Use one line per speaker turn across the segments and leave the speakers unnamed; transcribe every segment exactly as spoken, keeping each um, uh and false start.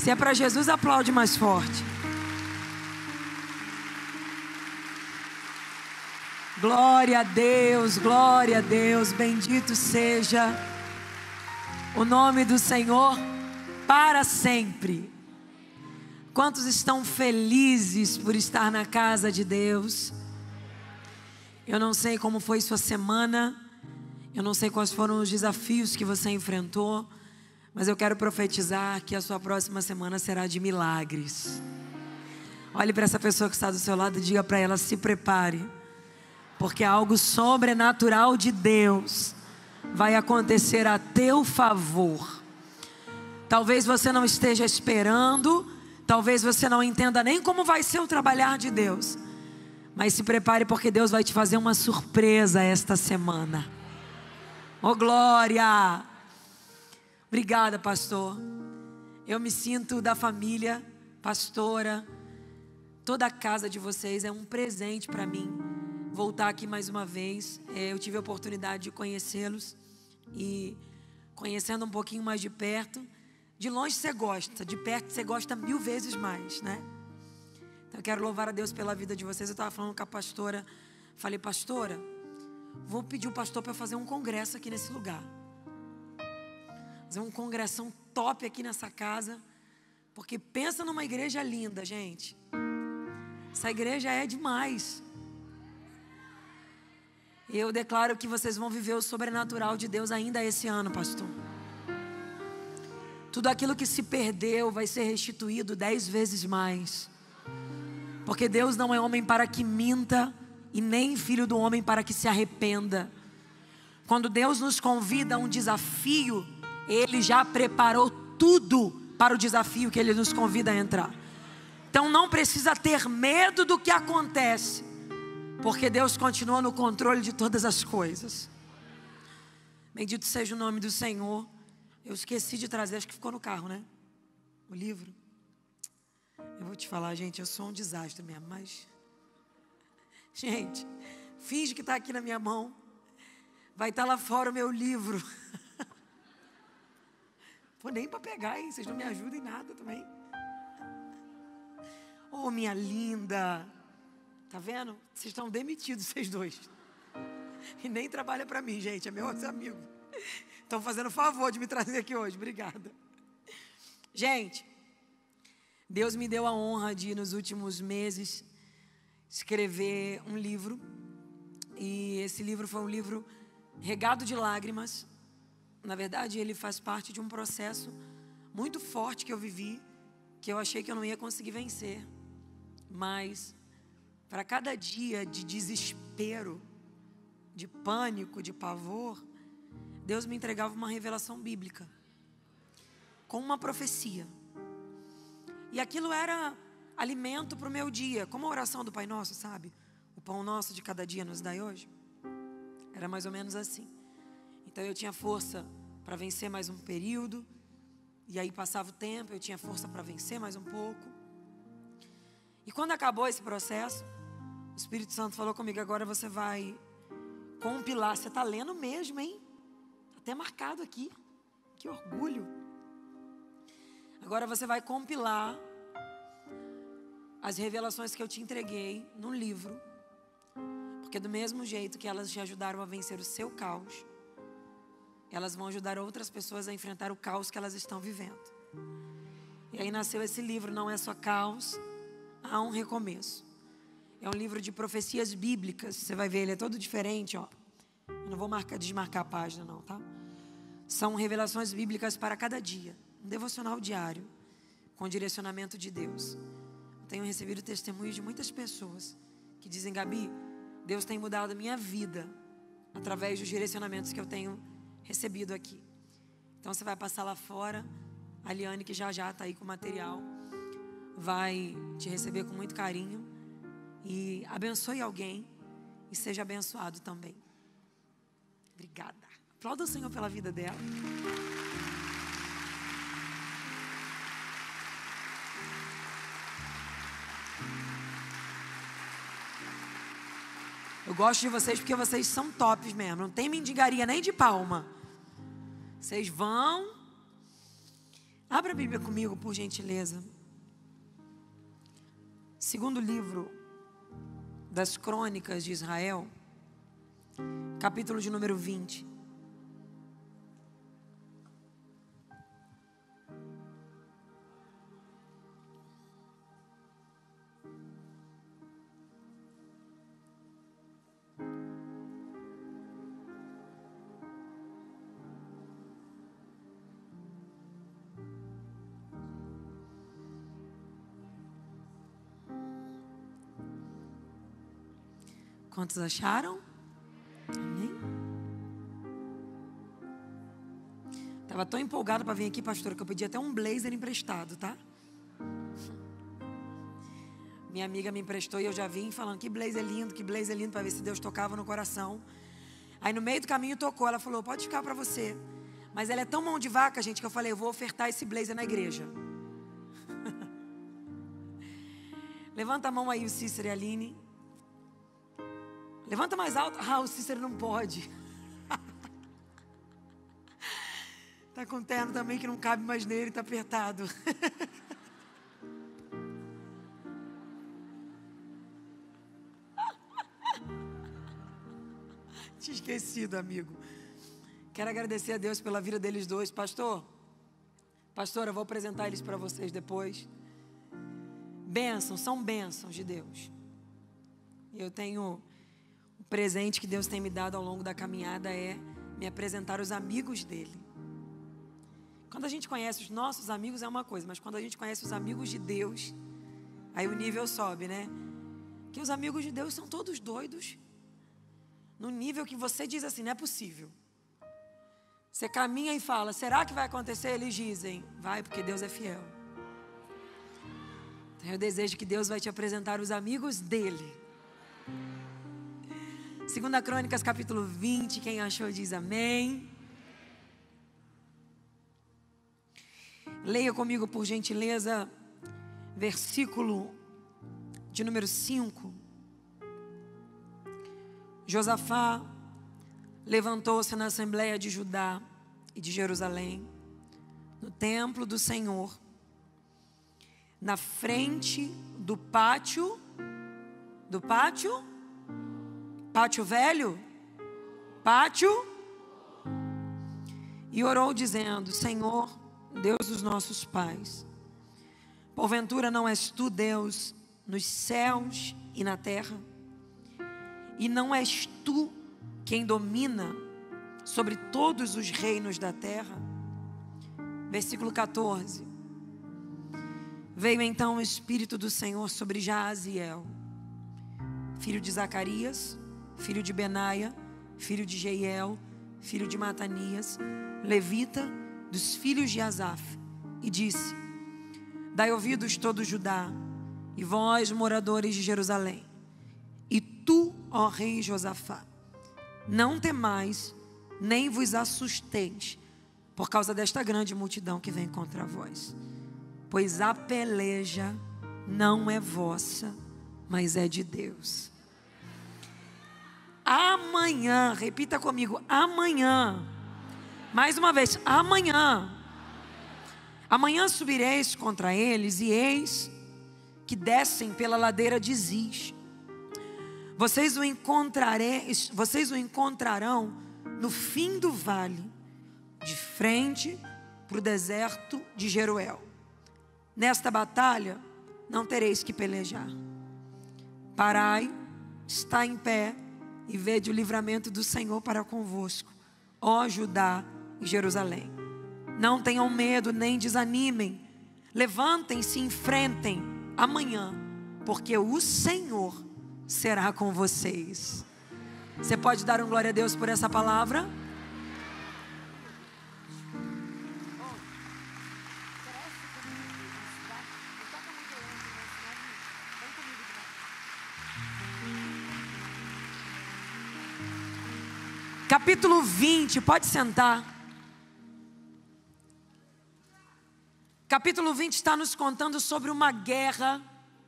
Se é para Jesus, aplaude mais forte. Glória a Deus, glória a Deus, bendito seja o nome do Senhor para sempre. Quantos estão felizes por estar na casa de Deus? Eu não sei como foi sua semana, eu não sei quais foram os desafios que você enfrentou, mas eu quero profetizar que a sua próxima semana será de milagres. Olhe para essa pessoa que está do seu lado e diga para ela: se prepare, porque algo sobrenatural de Deus vai acontecer a teu favor. Talvez você não esteja esperando, talvez você não entenda nem como vai ser o trabalhar de Deus, mas se prepare, porque Deus vai te fazer uma surpresa esta semana. Oh, glória! Obrigada, pastor. Eu me sinto da família, pastora. Toda a casa de vocês é um presente para mim. Voltar aqui mais uma vez. Eu tive a oportunidade de conhecê-los e conhecendo um pouquinho mais de perto. De longe você gosta, de perto você gosta mil vezes mais, né? Então eu quero louvar a Deus pela vida de vocês. Eu estava falando com a pastora, falei: pastora, vou pedir o pastor para fazer um congresso aqui nesse lugar. Fazer um congressão top aqui nessa casa, porque pensa numa igreja linda, gente. Essa igreja é demais. Eu declaro que vocês vão viver o sobrenatural de Deus ainda esse ano, pastor. Tudo aquilo que se perdeu vai ser restituído dez vezes mais. Porque Deus não é homem para que minta, e nem filho do homem para que se arrependa. Quando Deus nos convida a um desafio, Ele já preparou tudo para o desafio que Ele nos convida a entrar. Então não precisa ter medo do que acontece, porque Deus continua no controle de todas as coisas. Bendito seja o nome do Senhor. Eu esqueci de trazer, acho que ficou no carro, né? O livro. Eu vou te falar, gente, eu sou um desastre mesmo, mas... Gente, finge que está aqui na minha mão. Vai estar lá fora o meu livro. Pô, nem para pegar, hein? Vocês não me ajudam em nada também. Oh, minha linda. Tá vendo? Vocês estão demitidos, vocês dois. E nem trabalha para mim, gente. É meu outro amigo. Estão fazendo favor de me trazer aqui hoje. Obrigada. Gente, Deus me deu a honra de, nos últimos meses, escrever um livro. E esse livro foi um livro regado de lágrimas. Na verdade, ele faz parte de um processo muito forte que eu vivi, que eu achei que eu não ia conseguir vencer. Mas, para cada dia de desespero, de pânico, de pavor, Deus me entregava uma revelação bíblica, com uma profecia. E aquilo era alimento para o meu dia, como a oração do Pai Nosso, sabe? O pão nosso de cada dia nos dai hoje. Era mais ou menos assim. Então eu tinha força para vencer mais um período, e aí passava o tempo, eu tinha força para vencer mais um pouco. E quando acabou esse processo, o Espírito Santo falou comigo: agora você vai compilar. Você está lendo mesmo, hein? Até marcado aqui. Que orgulho. Agora você vai compilar as revelações que eu te entreguei num livro. Porque do mesmo jeito que elas te ajudaram a vencer o seu caos, elas vão ajudar outras pessoas a enfrentar o caos que elas estão vivendo. E aí nasceu esse livro, Não É Só Caos, Há um Recomeço. É um livro de profecias bíblicas. Você vai ver, ele é todo diferente, ó. Eu não vou marcar, desmarcar a página não, tá? São revelações bíblicas para cada dia. Um devocional diário, com direcionamento de Deus. Eu tenho recebido testemunhos de muitas pessoas que dizem: Gabi, Deus tem mudado a minha vida através dos direcionamentos que eu tenho recebido aqui. Então você vai passar lá fora. A Liane, que já já está aí com o material, vai te receber com muito carinho. E abençoe alguém e seja abençoado também. Obrigada. Aplauda o Senhor pela vida dela. Eu gosto de vocês porque vocês são tops mesmo. Não tem mendigaria nem de palma. Vocês vão. Abra a Bíblia comigo, por gentileza. Segundo livro das Crônicas de Israel, capítulo de número vinte. Quantos acharam? Amém? Estava tão empolgada para vir aqui, pastora, que eu pedi até um blazer emprestado, tá? Minha amiga me emprestou e eu já vim falando que blazer lindo, que blazer lindo, para ver se Deus tocava no coração. Aí no meio do caminho tocou, ela falou, pode ficar para você. Mas ela é tão mão de vaca, gente, que eu falei, eu vou ofertar esse blazer na igreja. Levanta a mão aí o Cícero e a Aline. Levanta mais alto. Ah, o Cícero não pode. Tá com terno também que não cabe mais nele, tá apertado. Tinha esquecido, amigo. Quero agradecer a Deus pela vida deles dois. Pastor, pastora, eu vou apresentar eles para vocês depois. Bênçãos, são bênçãos de Deus. Eu tenho... O presente que Deus tem me dado ao longo da caminhada é me apresentar os amigos dele. Quando a gente conhece os nossos amigos é uma coisa, mas quando a gente conhece os amigos de Deus, aí o nível sobe, né? Que os amigos de Deus são todos doidos, no nível que você diz assim, não é possível. Você caminha e fala, será que vai acontecer? Eles dizem, vai, porque Deus é fiel. Então eu desejo que Deus vai te apresentar os amigos dele. Segunda Crônicas, capítulo vinte, quem achou diz amém. Leia comigo, por gentileza, versículo de número cinco. Josafá levantou-se na Assembleia de Judá e de Jerusalém, no templo do Senhor, na frente do pátio, do pátio, Pátio velho? Pátio? E orou dizendo, Senhor, Deus dos nossos pais, porventura não és tu Deus nos céus e na terra? E não és tu quem domina sobre todos os reinos da terra? Versículo quatorze. Veio então o Espírito do Senhor sobre Jaaziel, filho de Zacarias, filho de Benaia, filho de Jeiel, filho de Matanias, levita dos filhos de Asaf, e disse, dai ouvidos todo Judá, e vós moradores de Jerusalém, e tu, ó rei Josafá, não temais, nem vos assusteis, por causa desta grande multidão que vem contra vós, pois a peleja não é vossa, mas é de Deus. Amanhã, repita comigo, amanhã, mais uma vez, amanhã, amanhã subireis contra eles, e eis que descem pela ladeira de Ziz. Vocês o encontrareis, vocês o encontrarão no fim do vale, de frente para o deserto de Jeruel. Nesta batalha não tereis que pelejar. Parai, está em pé, e vede o livramento do Senhor para convosco, ó Judá e Jerusalém. Não tenham medo, nem desanimem. Levantem-se e enfrentem amanhã, porque o Senhor será com vocês. Você pode dar um glória a Deus por essa palavra? Capítulo vinte, pode sentar. Capítulo vinte está nos contando sobre uma guerra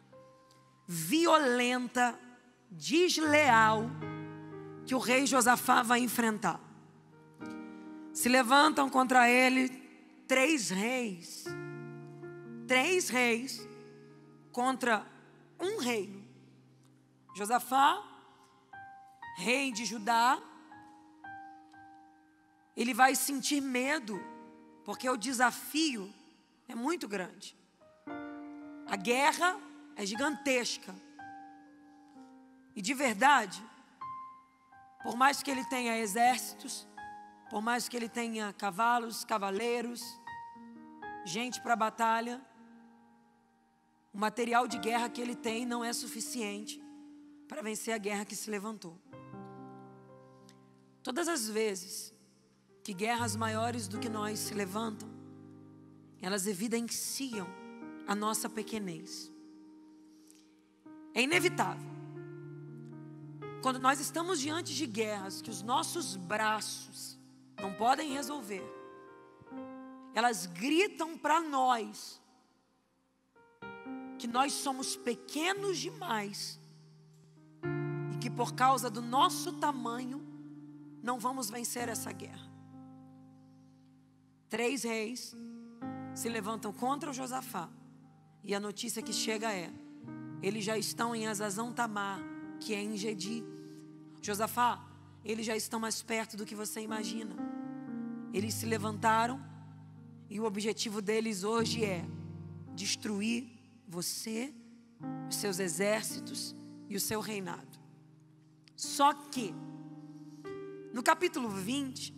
violenta, desleal, que o rei Josafá vai enfrentar. Se levantam contra ele três reis, três reis contra um reino. Josafá, rei de Judá, ele vai sentir medo, porque o desafio é muito grande. A guerra é gigantesca. E de verdade, por mais que ele tenha exércitos, por mais que ele tenha cavalos, cavaleiros, gente para a batalha, o material de guerra que ele tem não é suficiente para vencer a guerra que se levantou. Todas as vezes que guerras maiores do que nós se levantam, elas evidenciam a nossa pequenez. É inevitável. Quando nós estamos diante de guerras que os nossos braços não podem resolver, elas gritam para nós que nós somos pequenos demais e que por causa do nosso tamanho não vamos vencer essa guerra. Três reis se levantam contra o Josafá e a notícia que chega é: eles já estão em Hazazão Tamar, que é em Gedi. Josafá, eles já estão mais perto do que você imagina. Eles se levantaram e o objetivo deles hoje é destruir você, os seus exércitos e o seu reinado. Só que no capítulo vinte,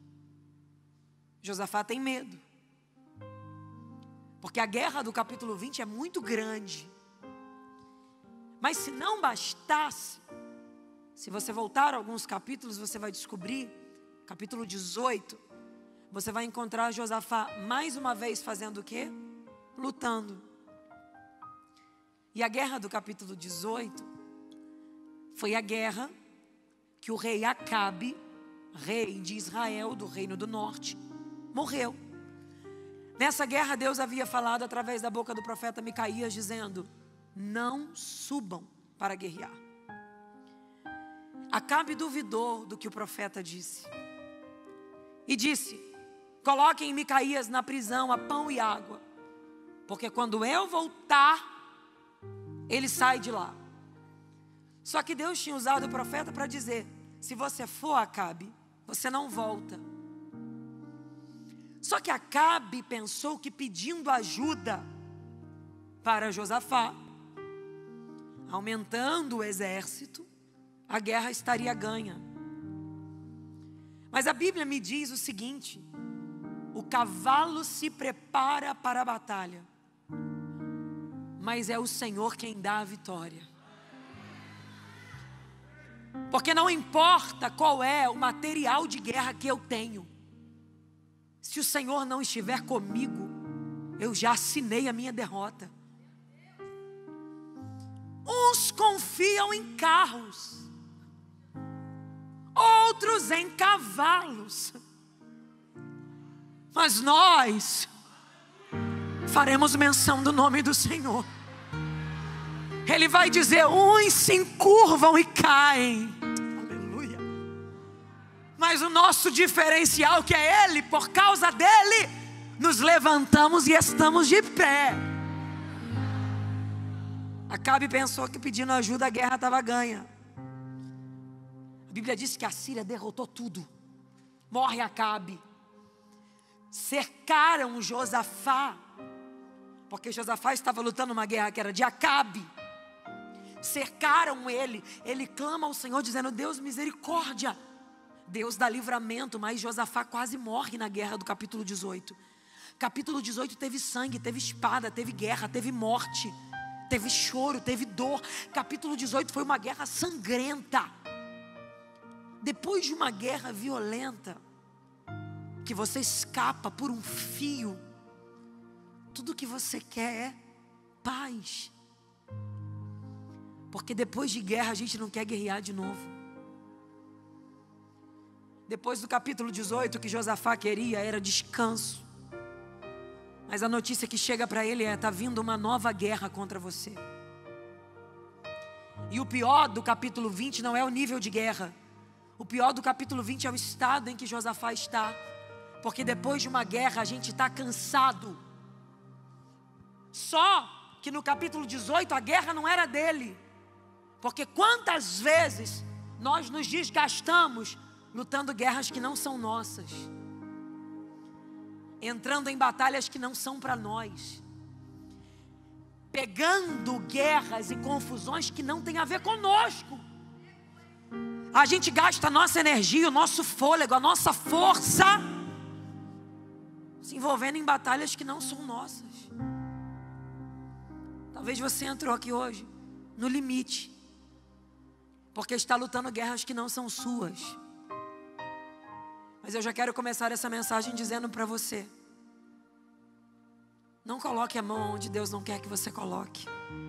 Josafá tem medo, porque a guerra do capítulo vinte é muito grande. Mas se não bastasse, se você voltar alguns capítulos, você vai descobrir, capítulo dezoito, você vai encontrar Josafá mais uma vez fazendo o quê? Lutando. E a guerra do capítulo dezoito foi a guerra que o rei Acabe, rei de Israel, do reino do norte, morreu. Nessa guerra Deus havia falado através da boca do profeta Micaías, dizendo: não subam para guerrear. Acabe duvidou do que o profeta disse e disse: coloquem Micaías na prisão a pão e água, porque quando eu voltar, ele sai de lá. Só que Deus tinha usado o profeta para dizer: se você for, Acabe, você não volta. Só que Acabe pensou que pedindo ajuda para Josafá, aumentando o exército, a guerra estaria ganha. Mas a Bíblia me diz o seguinte: o cavalo se prepara para a batalha, mas é o Senhor quem dá a vitória. Porque não importa qual é o material de guerra que eu tenho, se o Senhor não estiver comigo, eu já assinei a minha derrota. Uns confiam em carros, outros em cavalos, mas nós faremos menção do nome do Senhor. Ele vai dizer: uns se encurvam e caem, aleluia, mas o nosso diferencial, que é Ele, por causa dEle, nos levantamos e estamos de pé. Acabe pensou que pedindo ajuda a guerra estava ganha. A Bíblia diz que a Síria derrotou tudo. Morre Acabe. Cercaram Josafá, porque Josafá estava lutando uma guerra que era de Acabe. Cercaram ele. Ele clama ao Senhor dizendo: Deus, misericórdia. Deus dá livramento, mas Josafá quase morre na guerra do capítulo dezoito. Capítulo dezoito teve sangue, teve espada, teve guerra, teve morte, teve choro, teve dor. Capítulo dezoito foi uma guerra sangrenta. Depois de uma guerra violenta, que você escapa por um fio, tudo que você quer é paz. Porque depois de guerra a gente não quer guerrear de novo. Depois do capítulo dezoito, o que Josafá queria era descanso. Mas a notícia que chega para ele é: está vindo uma nova guerra contra você. E o pior do capítulo vinte não é o nível de guerra. O pior do capítulo vinte é o estado em que Josafá está. Porque depois de uma guerra a gente está cansado. Só que no capítulo dezoito a guerra não era dele. Porque quantas vezes nós nos desgastamos lutando guerras que não são nossas, entrando em batalhas que não são para nós, pegando guerras e confusões que não tem a ver conosco. A gente gasta a nossa energia, o nosso fôlego, a nossa força se envolvendo em batalhas que não são nossas. Talvez você entrou aqui hoje no limite, porque está lutando guerras que não são suas. Mas eu já quero começar essa mensagem dizendo para você: não coloque a mão onde Deus não quer que você coloque.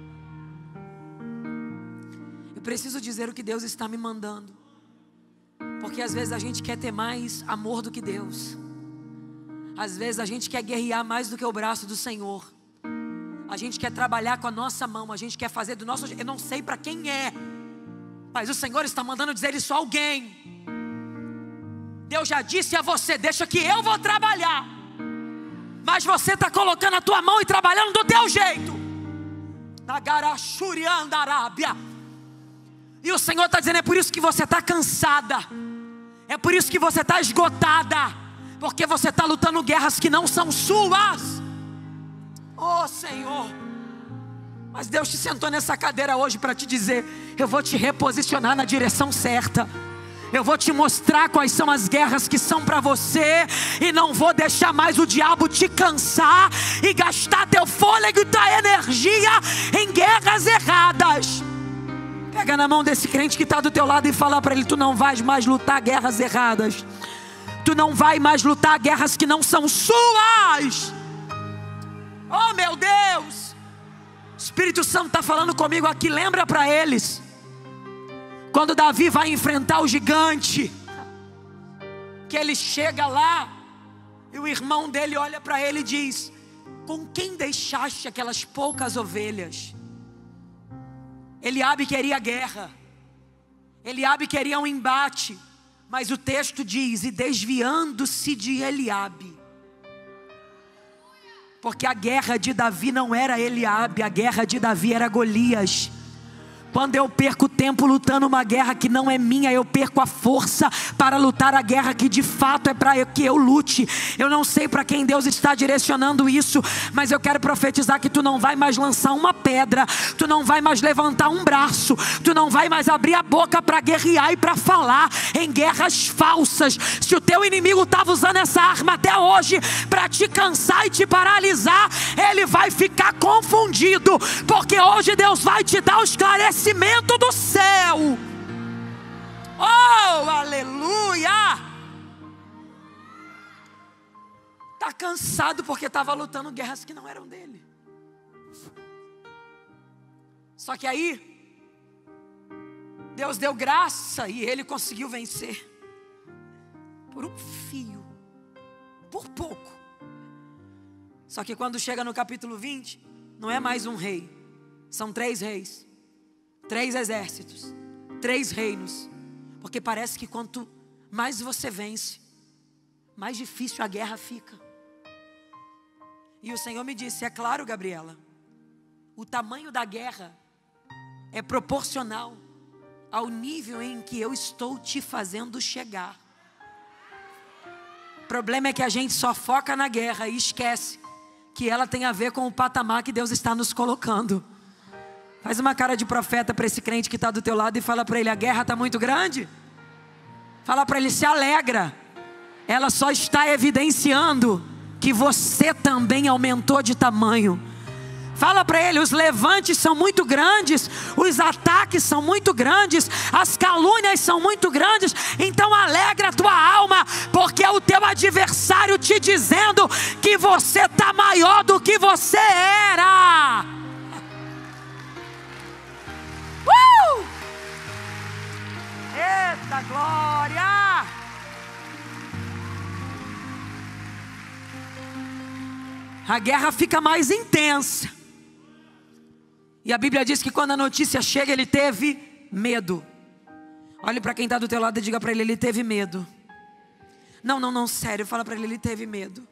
Eu preciso dizer o que Deus está me mandando, porque às vezes a gente quer ter mais amor do que Deus. Às vezes a gente quer guerrear mais do que o braço do Senhor. A gente quer trabalhar com a nossa mão, a gente quer fazer do nosso jeito. Eu não sei para quem é, mas o Senhor está mandando dizer isso a alguém. Deus já disse a você: deixa que eu vou trabalhar. Mas você está colocando a tua mão e trabalhando do teu jeito. E o Senhor está dizendo: é por isso que você está cansada, é por isso que você está esgotada, porque você está lutando guerras que não são suas. Oh Senhor, mas Deus te sentou nessa cadeira hoje para te dizer: eu vou te reposicionar na direção certa. Eu vou te mostrar quais são as guerras que são para você, e não vou deixar mais o diabo te cansar e gastar teu fôlego e tua energia em guerras erradas. Pega na mão desse crente que está do teu lado e fala para ele: tu não vais mais lutar guerras erradas. Tu não vai mais lutar guerras que não são suas. Oh meu Deus, o Espírito Santo está falando comigo aqui. Lembra para eles, quando Davi vai enfrentar o gigante, que ele chega lá e o irmão dele olha para ele e diz: com quem deixaste aquelas poucas ovelhas? Eliabe queria guerra, Eliabe queria um embate, mas o texto diz: e desviando-se de Eliabe. Porque a guerra de Davi não era Eliabe, a guerra de Davi era Golias. Quando eu perco tempo lutando uma guerra que não é minha, eu perco a força para lutar a guerra que de fato é para que eu lute. Eu não sei para quem Deus está direcionando isso, mas eu quero profetizar que tu não vai mais lançar uma pedra, tu não vai mais levantar um braço, tu não vai mais abrir a boca para guerrear e para falar em guerras falsas. Se o teu inimigo estava usando essa arma até hoje para te cansar e te paralisar, ele vai ficar confundido, porque hoje Deus vai te dar o esclarecimento do céu. Oh, aleluia! Está cansado porque estava lutando guerras que não eram dele. Só que aí Deus deu graça e ele conseguiu vencer por um fio, por pouco. Só que quando chega no capítulo vinte, não é mais um rei, são três reis, três exércitos, três reinos. Porque parece que quanto mais você vence, mais difícil a guerra fica. E o Senhor me disse: é claro, Gabriela, o tamanho da guerra é proporcional ao nível em que eu estou te fazendo chegar. O problema é que a gente só foca na guerra e esquece que ela tem a ver com o patamar que Deus está nos colocando. Faz uma cara de profeta para esse crente que está do teu lado e fala para ele: a guerra está muito grande. Fala para ele: se alegra. Ela só está evidenciando que você também aumentou de tamanho. Fala para ele: os levantes são muito grandes, os ataques são muito grandes, as calúnias são muito grandes. Então alegra a tua alma, porque é o teu adversário te dizendo que você está maior do que você era. Uh! Eita glória! A guerra fica mais intensa. E a Bíblia diz que quando a notícia chega, ele teve medo. Olhe para quem está do teu lado e diga para ele: ele teve medo. Não, não, não, sério, fala para ele, ele teve medo.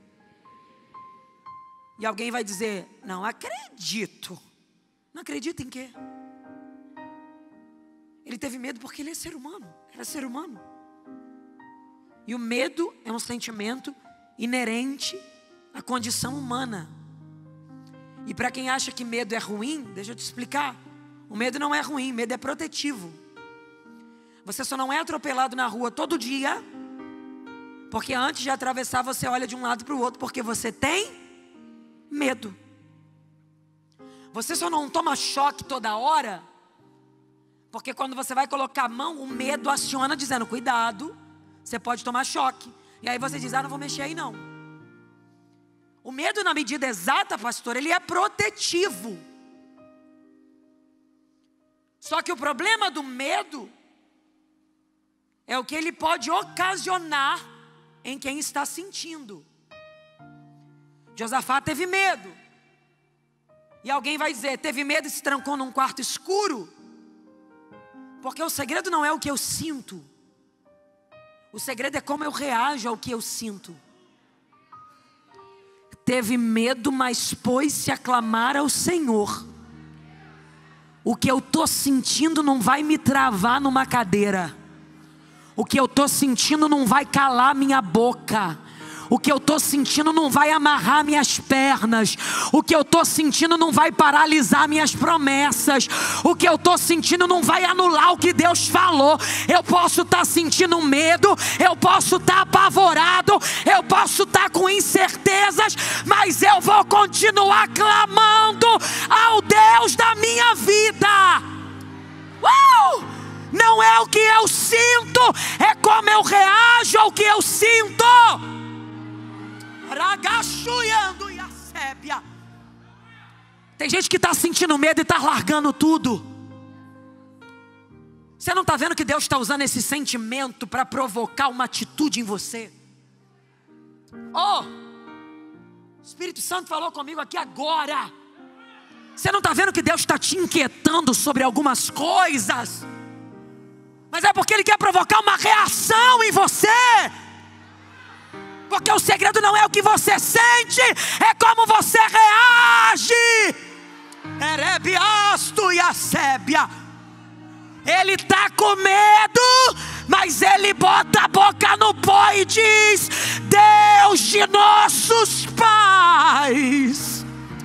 E alguém vai dizer, não acredito. Não acredita em quê? Ele teve medo porque ele é ser humano, era ser humano. E o medo é um sentimento inerente à condição humana. E para quem acha que medo é ruim, deixa eu te explicar. O medo não é ruim, medo é protetivo. Você só não é atropelado na rua todo dia, porque antes de atravessar você olha de um lado para o outro, porque você tem medo. Você só não toma choque toda hora, porque quando você vai colocar a mão, o medo aciona dizendo, cuidado, você pode tomar choque. E aí você diz, ah, não vou mexer aí não. O medo na medida exata, pastor, ele é protetivo. Só que o problema do medo é o que ele pode ocasionar em quem está sentindo. Josafá teve medo. E alguém vai dizer, teve medo e se trancou num quarto escuro? Porque o segredo não é o que eu sinto. O segredo é como eu reajo ao que eu sinto. Teve medo, mas pôs-se a clamar ao Senhor. O que eu estou sentindo não vai me travar numa cadeira. O que eu estou sentindo não vai calar minha boca. O que eu estou sentindo não vai amarrar minhas pernas. O que eu estou sentindo não vai paralisar minhas promessas. O que eu estou sentindo não vai anular o que Deus falou. Eu posso estar sentindo medo, eu posso estar apavorado, eu posso estar com incertezas, mas eu vou continuar clamando ao Deus da minha vida. Uh! Não é o que eu sinto, é como eu reajo ao que eu sinto. Tem gente que está sentindo medo e está largando tudo. Você não está vendo que Deus está usando esse sentimento para provocar uma atitude em você? Oh, o Espírito Santo falou comigo aqui agora. Você não está vendo que Deus está te inquietando sobre algumas coisas? Mas é porque Ele quer provocar uma reação em você. Porque o segredo não é o que você sente, é como você reage. Erebiasto e a sébia. Ele está com medo, mas ele bota a boca no pó e diz, Deus de nossos pais.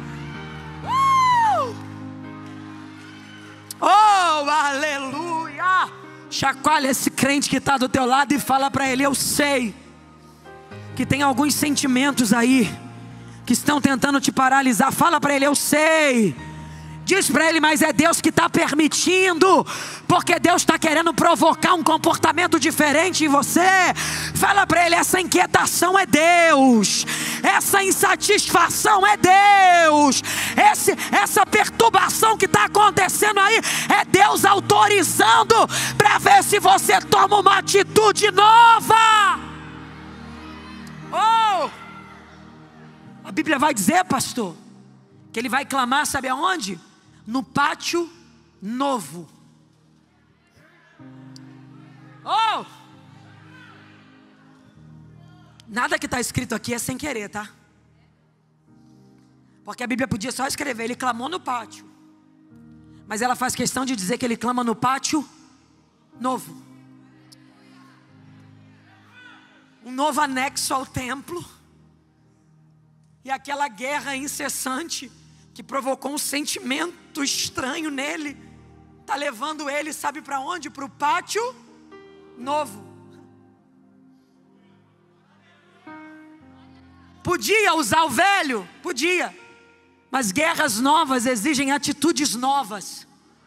Uh! Oh, aleluia. Chacoalha esse crente que está do teu lado e fala para ele, eu sei que tem alguns sentimentos aí que estão tentando te paralisar. Fala para ele, eu sei. Diz para ele, mas é Deus que está permitindo, porque Deus está querendo provocar um comportamento diferente em você. Fala para ele, essa inquietação é Deus, essa insatisfação é Deus, Esse, essa perturbação que está acontecendo aí é Deus autorizando para ver se você toma uma atitude nova. Oh! A Bíblia vai dizer, pastor, que ele vai clamar, sabe aonde? No pátio novo. Oh! Nada que está escrito aqui é sem querer, tá? Porque a Bíblia podia só escrever, ele clamou no pátio. Mas ela faz questão de dizer que ele clama no pátio novo. Um novo anexo ao templo. E aquela guerra incessante que provocou um sentimento estranho nele, está levando ele, sabe para onde? Para o pátio novo. Podia usar o velho? Podia. Mas guerras novas exigem atitudes novas.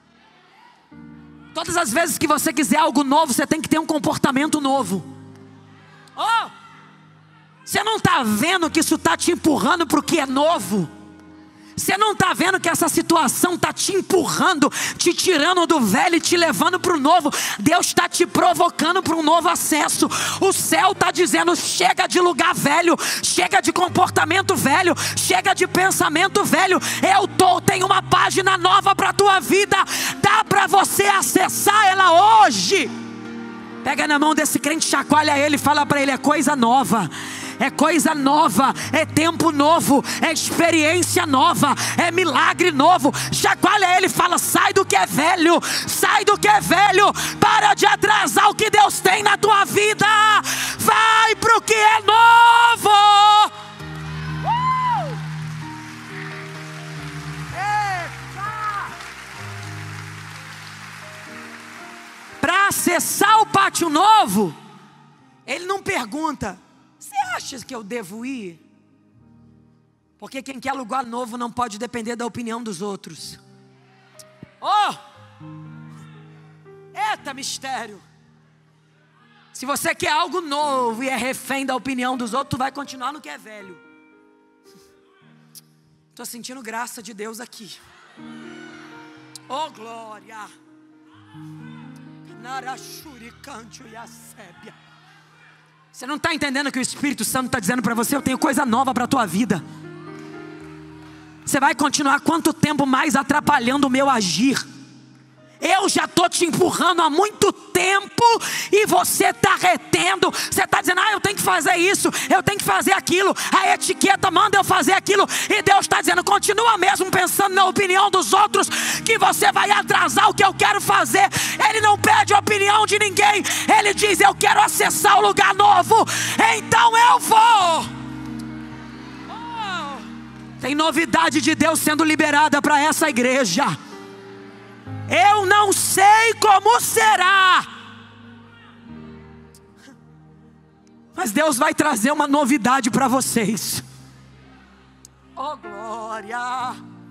Todas as vezes que você quiser algo novo, você tem que ter um comportamento novo. Oh! Você não está vendo que isso está te empurrando para o que é novo? Você não está vendo que essa situação está te empurrando, te tirando do velho e te levando para o novo? Deus está te provocando para um novo acesso. O céu está dizendo, chega de lugar velho, chega de comportamento velho, chega de pensamento velho. Eu tô, tenho uma página nova para a tua vida. Dá para você acessar ela hoje. Pega na mão desse crente, chacoalha ele, fala para ele: é coisa nova, é coisa nova, é tempo novo, é experiência nova, é milagre novo. Chacoalha ele, fala: sai do que é velho, sai do que é velho, para de atrasar o que Deus tem na tua vida, vai para o que é novo. Uh! Para acessar o pátio novo, ele não pergunta: você acha que eu devo ir? Porque quem quer lugar novo não pode depender da opinião dos outros. Oh! Eita mistério! Se você quer algo novo e é refém da opinião dos outros, tu vai continuar no que é velho. Estou sentindo graça de Deus aqui. Oh glória! Você não está entendendo que o Espírito Santo está dizendo para você: eu tenho coisa nova para a tua vida. Você vai continuar quanto tempo mais atrapalhando o meu agir? Eu já estou te empurrando há muito tempo e você está retendo. Você está dizendo: ah, eu tenho que fazer isso, eu tenho que fazer aquilo, a etiqueta manda eu fazer aquilo. E Deus está dizendo: continua mesmo pensando na opinião dos outros, que você vai atrasar o que eu quero fazer. Ele não pede a opinião de ninguém, ele diz: eu quero acessar o lugar novo, então eu vou. Oh, tem novidade de Deus sendo liberada para essa igreja. Eu não sei como será, mas Deus vai trazer uma novidade para vocês. Oh glória!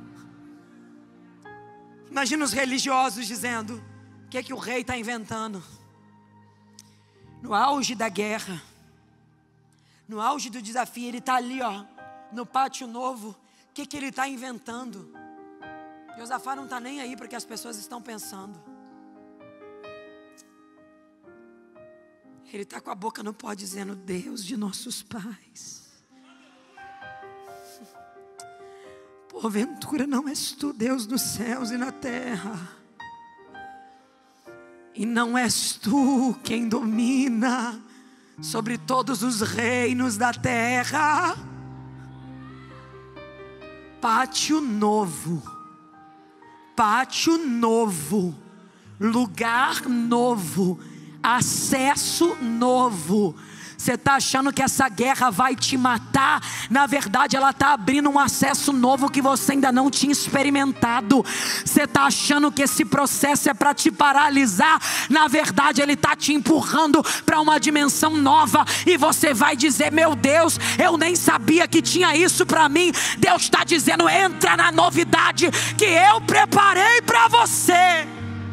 Imagina os religiosos dizendo: o que é que o rei está inventando? No auge da guerra, no auge do desafio, ele está ali, ó, no pátio novo. O que é que ele está inventando? Josafá não está nem aí para o que as pessoas estão pensando. Ele está com a boca no pó dizendo: Deus de nossos pais, porventura não és tu Deus dos céus e na terra, e não és tu quem domina sobre todos os reinos da terra? Pátio novo, pátio novo, lugar novo, acesso novo. Você está achando que essa guerra vai te matar? Na verdade ela está abrindo um acesso novo que você ainda não tinha experimentado. Você está achando que esse processo é para te paralisar? Na verdade ele está te empurrando para uma dimensão nova. E você vai dizer: meu Deus, eu nem sabia que tinha isso para mim. Deus está dizendo: entra na novidade que eu preparei para você.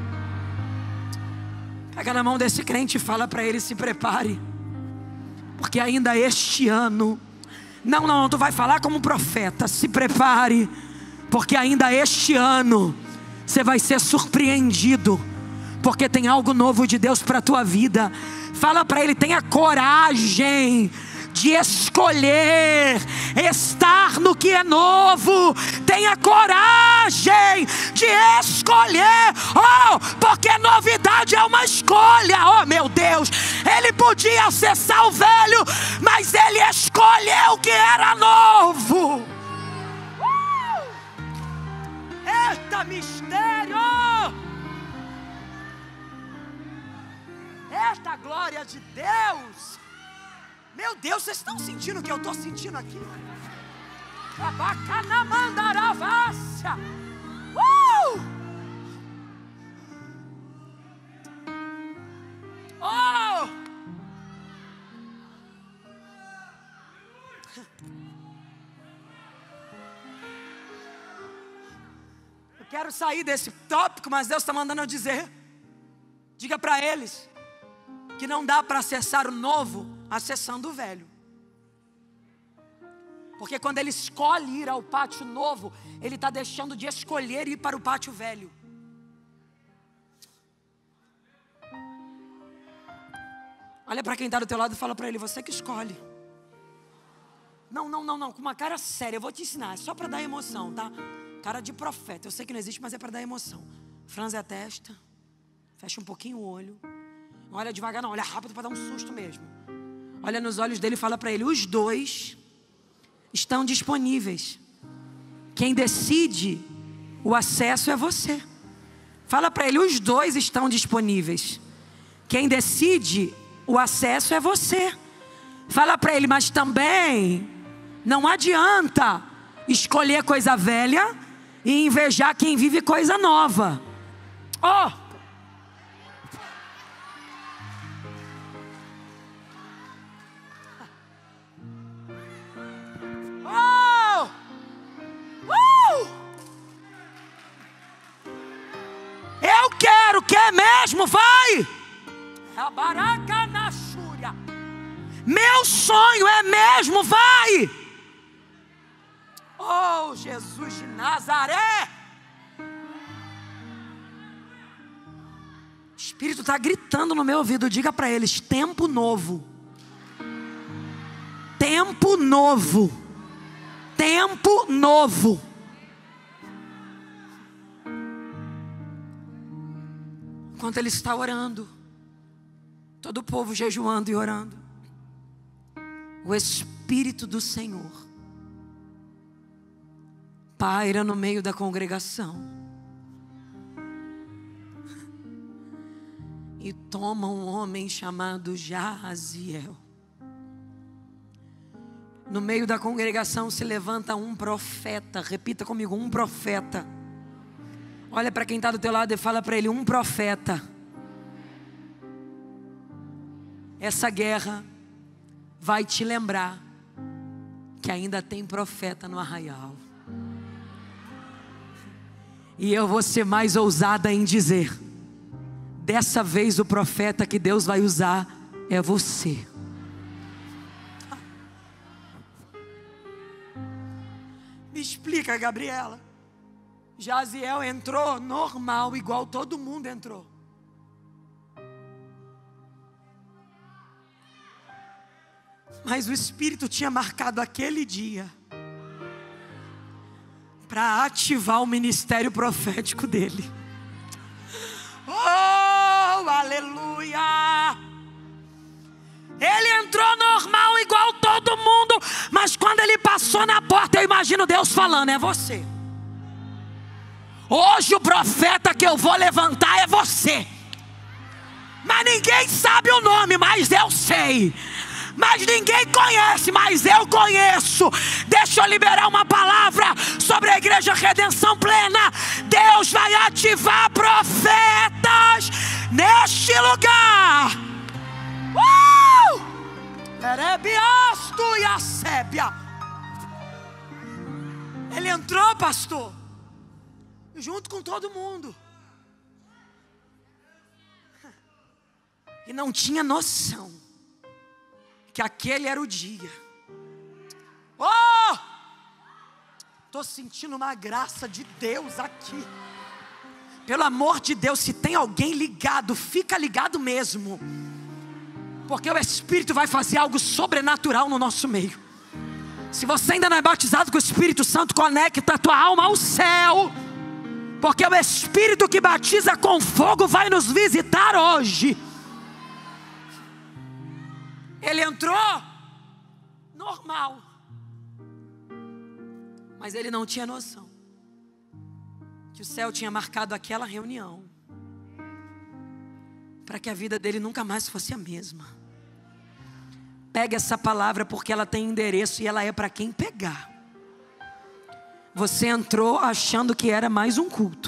Pega na mão desse crente e fala para ele: se prepare, porque ainda este ano, não, não, tu vai falar como profeta, se prepare, porque ainda este ano, você vai ser surpreendido, porque tem algo novo de Deus para a tua vida. Fala para ele: tenha coragem de escolher estar no que é novo. Tenha coragem de escolher. Oh, porque novidade é uma escolha. Oh meu Deus, ele podia acessar o velho, mas ele escolheu o que era novo. uh! Eita mistério! Eita glória de Deus! Meu Deus, vocês estão sentindo o que eu estou sentindo aqui? Abacanamandaravassia. Uh! Oh! Eu quero sair desse tópico, mas Deus está mandando eu dizer: diga para eles que não dá para acessar o novo acessando o velho. Porque quando ele escolhe ir ao pátio novo, ele está deixando de escolher ir para o pátio velho. Olha para quem está do teu lado e fala para ele: você que escolhe. Não, não, não, não, com uma cara séria, eu vou te ensinar, é só para dar emoção, tá? Cara de profeta, eu sei que não existe, mas é para dar emoção. Franze a testa, fecha um pouquinho o olho. Não olha devagar não, olha rápido para dar um susto mesmo. Olha nos olhos dele e fala para ele: os dois estão disponíveis. Quem decide o acesso é você. Fala para ele: os dois estão disponíveis. Quem decide o acesso é você. Fala para ele: mas também não adianta escolher coisa velha e invejar quem vive coisa nova. Oh! Oh! Uh! Eu quero, quer mesmo? Vai! A baraca na chúria. Meu sonho é mesmo, vai! Oh, Jesus de Nazaré! O Espírito está gritando no meu ouvido. Diga para eles: tempo novo. Tempo novo. Tempo novo. Enquanto ele está orando, todo o povo jejuando e orando, o Espírito do Senhor paira no meio da congregação e toma um homem chamado Jaziel. No meio da congregação se levanta um profeta. Repita comigo: um profeta. Olha para quem está do teu lado e fala para ele: um profeta. Essa guerra vai te lembrar que ainda tem profeta no arraial. E eu vou ser mais ousada em dizer: dessa vez o profeta que Deus vai usar é você. Me explica, Gabriela. Jaziel entrou normal, igual todo mundo entrou. Mas o Espírito tinha marcado aquele dia para ativar o ministério profético dele. Oh, aleluia! Ele entrou normal, igual todo mundo, mas quando ele passou na porta, eu imagino Deus falando: é você. Hoje o profeta que eu vou levantar é você. Mas ninguém sabe o nome, mas eu sei. Mas ninguém conhece, mas eu conheço. Deixa eu liberar uma palavra sobre a Igreja Redenção Plena. Deus vai ativar profetas neste lugar. Uh! Erebiasto e a sébia. Ele entrou, pastor, junto com todo mundo, e não tinha noção que aquele era o dia. Oh! Estou sentindo uma graça de Deus aqui. Pelo amor de Deus, se tem alguém ligado, fica ligado mesmo, porque o Espírito vai fazer algo sobrenatural no nosso meio. Se você ainda não é batizado com o Espírito Santo, conecta a tua alma ao céu, porque o Espírito que batiza com fogo vai nos visitar hoje. Ele entrou normal, mas ele não tinha noção que o céu tinha marcado aquela reunião para que a vida dele nunca mais fosse a mesma. Pega essa palavra, porque ela tem endereço e ela é para quem pegar. Você entrou achando que era mais um culto,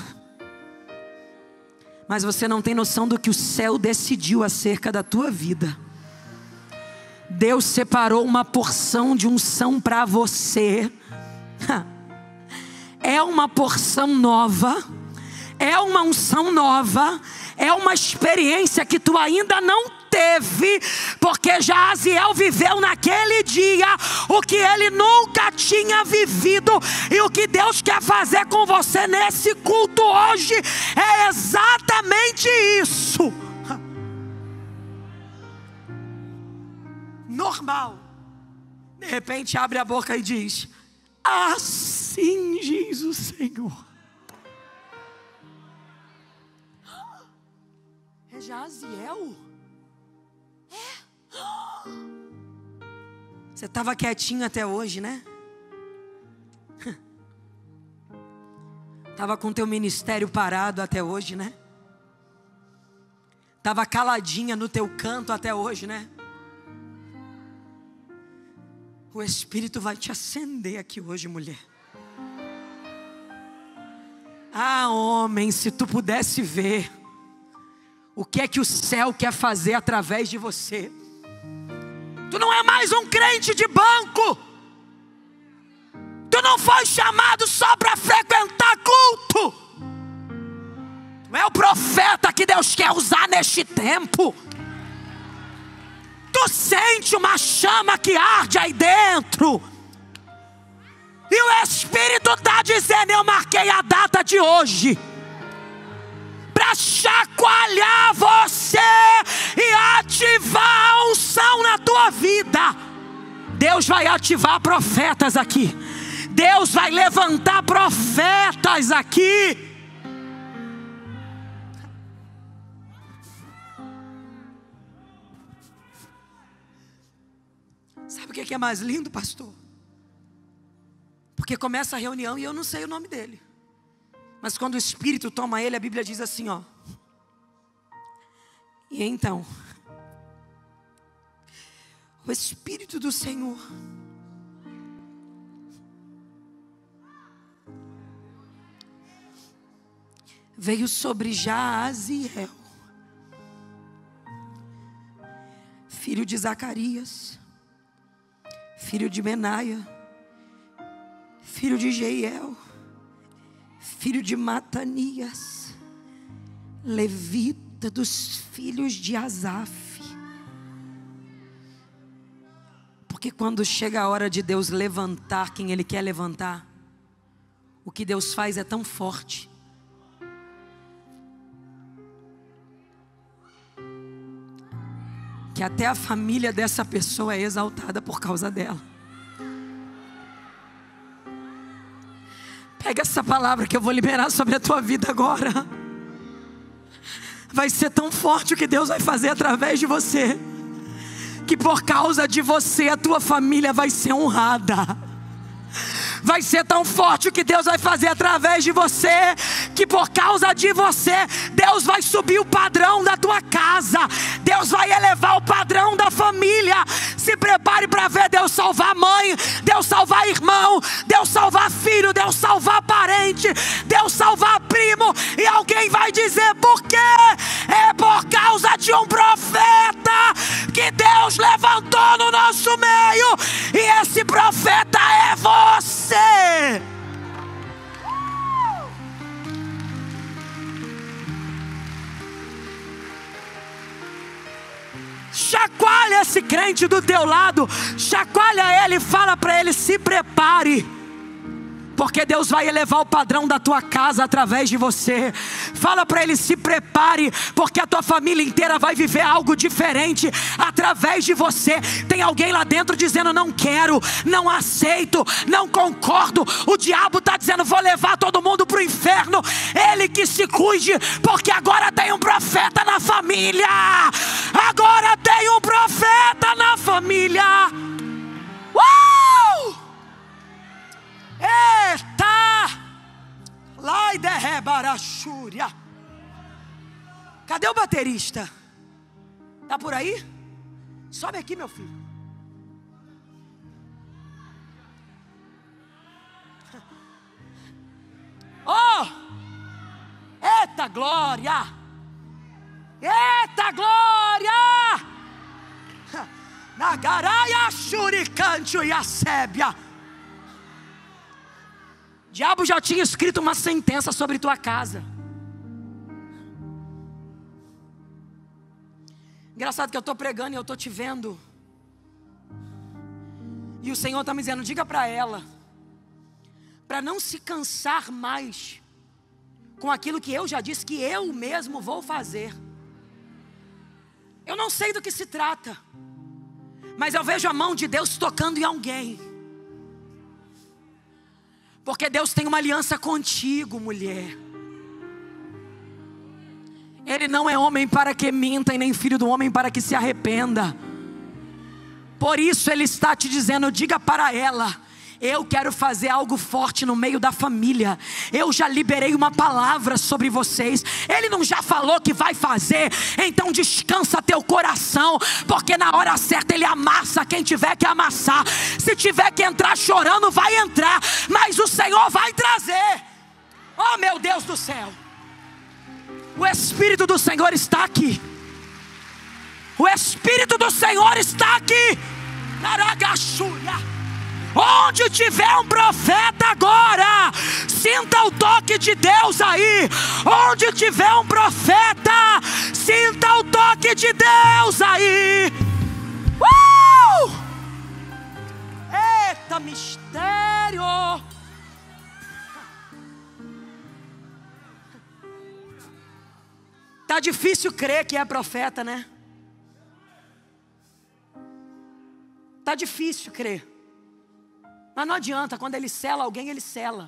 mas você não tem noção do que o céu decidiu acerca da tua vida. Deus separou uma porção de unção para você. É uma porção nova, é uma unção nova, é uma experiência que tu ainda não teve, porque Jaziel viveu naquele dia o que ele nunca tinha vivido. E o que Deus quer fazer com você nesse culto hoje é exatamente isso. Normal. De repente abre a boca e diz: assim diz o Senhor. É Jaziel? Você estava quietinho até hoje, né? Estava com teu ministério parado até hoje, né? Estava caladinha no teu canto até hoje, né? O Espírito vai te acender aqui hoje, mulher. Ah, homem, se tu pudesse ver o que é que o céu quer fazer através de você. Tu não é mais um crente de banco. Tu não foi chamado só para frequentar culto. Tu é o profeta que Deus quer usar neste tempo. Tu sente uma chama que arde aí dentro. E o Espírito está dizendo: eu marquei a data de hoje para chacoalhar você e ativar a unção na tua vida. Deus vai ativar profetas aqui. Deus vai levantar profetas aqui. Sabe o que é mais lindo, pastor? Porque começa a reunião e eu não sei o nome dele. Mas quando o Espírito toma ele, a Bíblia diz assim, ó. E então, o Espírito do Senhor veio sobre Jaziel, filho de Zacarias, filho de Benaia, filho de Jeiel, filho de Matanias, levita dos filhos de Asaf. Porque quando chega a hora de Deus levantar quem Ele quer levantar, o que Deus faz é tão forte que até a família dessa pessoa é exaltada por causa dela. Pega essa palavra que eu vou liberar sobre a tua vida agora. Vai ser tão forte o que Deus vai fazer através de você, que por causa de você a tua família vai ser honrada. Vai ser tão forte o que Deus vai fazer através de você, que por causa de você, Deus vai subir o padrão da tua casa. Deus vai elevar o padrão da família. Se prepare para ver Deus salvar mãe, Deus salvar irmão, Deus salvar filho, Deus salvar parente, Deus salvar primo. E alguém vai dizer: por quê? É por causa de um profeta que Deus levantou no nosso meio. E esse profeta é você. Chacoalha esse crente do teu lado, chacoalha ele e fala para ele: se prepare, porque Deus vai elevar o padrão da tua casa através de você. Fala para ele: se prepare, porque a tua família inteira vai viver algo diferente através de você. Tem alguém lá dentro dizendo: não quero, não aceito, não concordo. O diabo está dizendo: vou levar todo mundo para o inferno. Ele que se cuide, porque agora tem um profeta na família. Agora tem um profeta na família. Uau! Eita! Lai de rebarachúria. Cadê o baterista? Tá por aí? Sobe aqui, meu filho. Oh! Eita glória! Eita glória! Nagaraia shuricancho e a sébia. O diabo já tinha escrito uma sentença sobre tua casa. Engraçado que eu estou pregando e eu estou te vendo. E o Senhor está me dizendo: diga para ela, para não se cansar mais com aquilo que eu já disse que eu mesmo vou fazer. Eu não sei do que se trata, mas eu vejo a mão de Deus tocando em alguém. Porque Deus tem uma aliança contigo, mulher. Ele não é homem para que minta, e nem filho do homem para que se arrependa. Por isso Ele está te dizendo, diga para ela: eu quero fazer algo forte no meio da família. Eu já liberei uma palavra sobre vocês. Ele não já falou que vai fazer? Então descansa teu coração, porque na hora certa Ele amassa quem tiver que amassar. Se tiver que entrar chorando, vai entrar, mas o Senhor vai trazer. Oh meu Deus do céu, o Espírito do Senhor está aqui. O Espírito do Senhor está aqui. Naragaxúria. Onde tiver um profeta agora, sinta o toque de Deus aí. Onde tiver um profeta, sinta o toque de Deus aí. Uh! Eita mistério. Tá difícil crer que é profeta, né? Tá difícil crer. Mas não adianta, quando Ele sela alguém, Ele sela.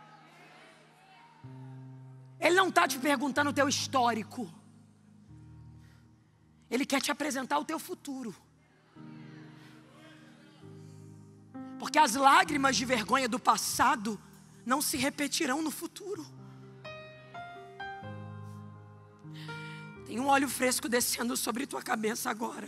Ele não está te perguntando o teu histórico. Ele quer te apresentar o teu futuro. Porque as lágrimas de vergonha do passado não se repetirão no futuro. Tem um óleo fresco descendo sobre tua cabeça agora.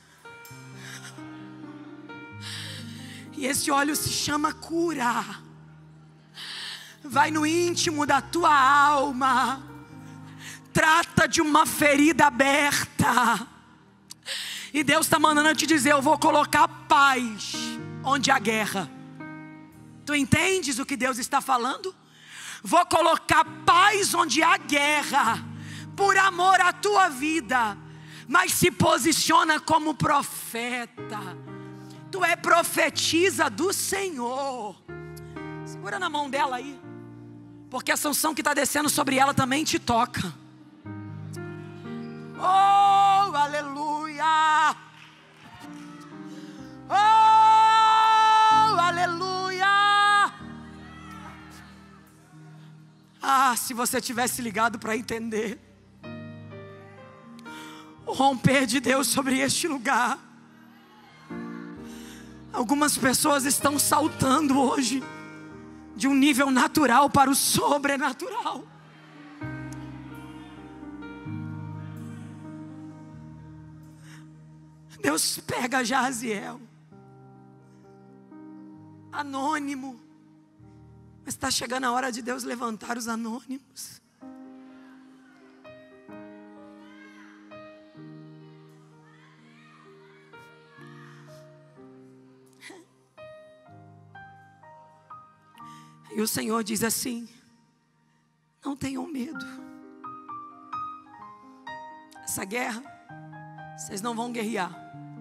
E esse óleo se chama cura. Vai no íntimo da tua alma. Trata de uma ferida aberta. E Deus está mandando te dizer: eu vou colocar paz onde há guerra. Tu entendes o que Deus está falando? Vou colocar paz onde há guerra, por amor à tua vida. Mas se posiciona como profeta. Tu é profetisa do Senhor. Segura na mão dela aí, porque a unção que está descendo sobre ela também te toca. Oh, aleluia. Oh, aleluia. Ah, se você tivesse ligado para entender o romper de Deus sobre este lugar. Algumas pessoas estão saltando hoje de um nível natural para o sobrenatural. Deus pega Jaziel, anônimo, mas está chegando a hora de Deus levantar os anônimos. E o Senhor diz assim: não tenham medo. Essa guerra, vocês não vão guerrear.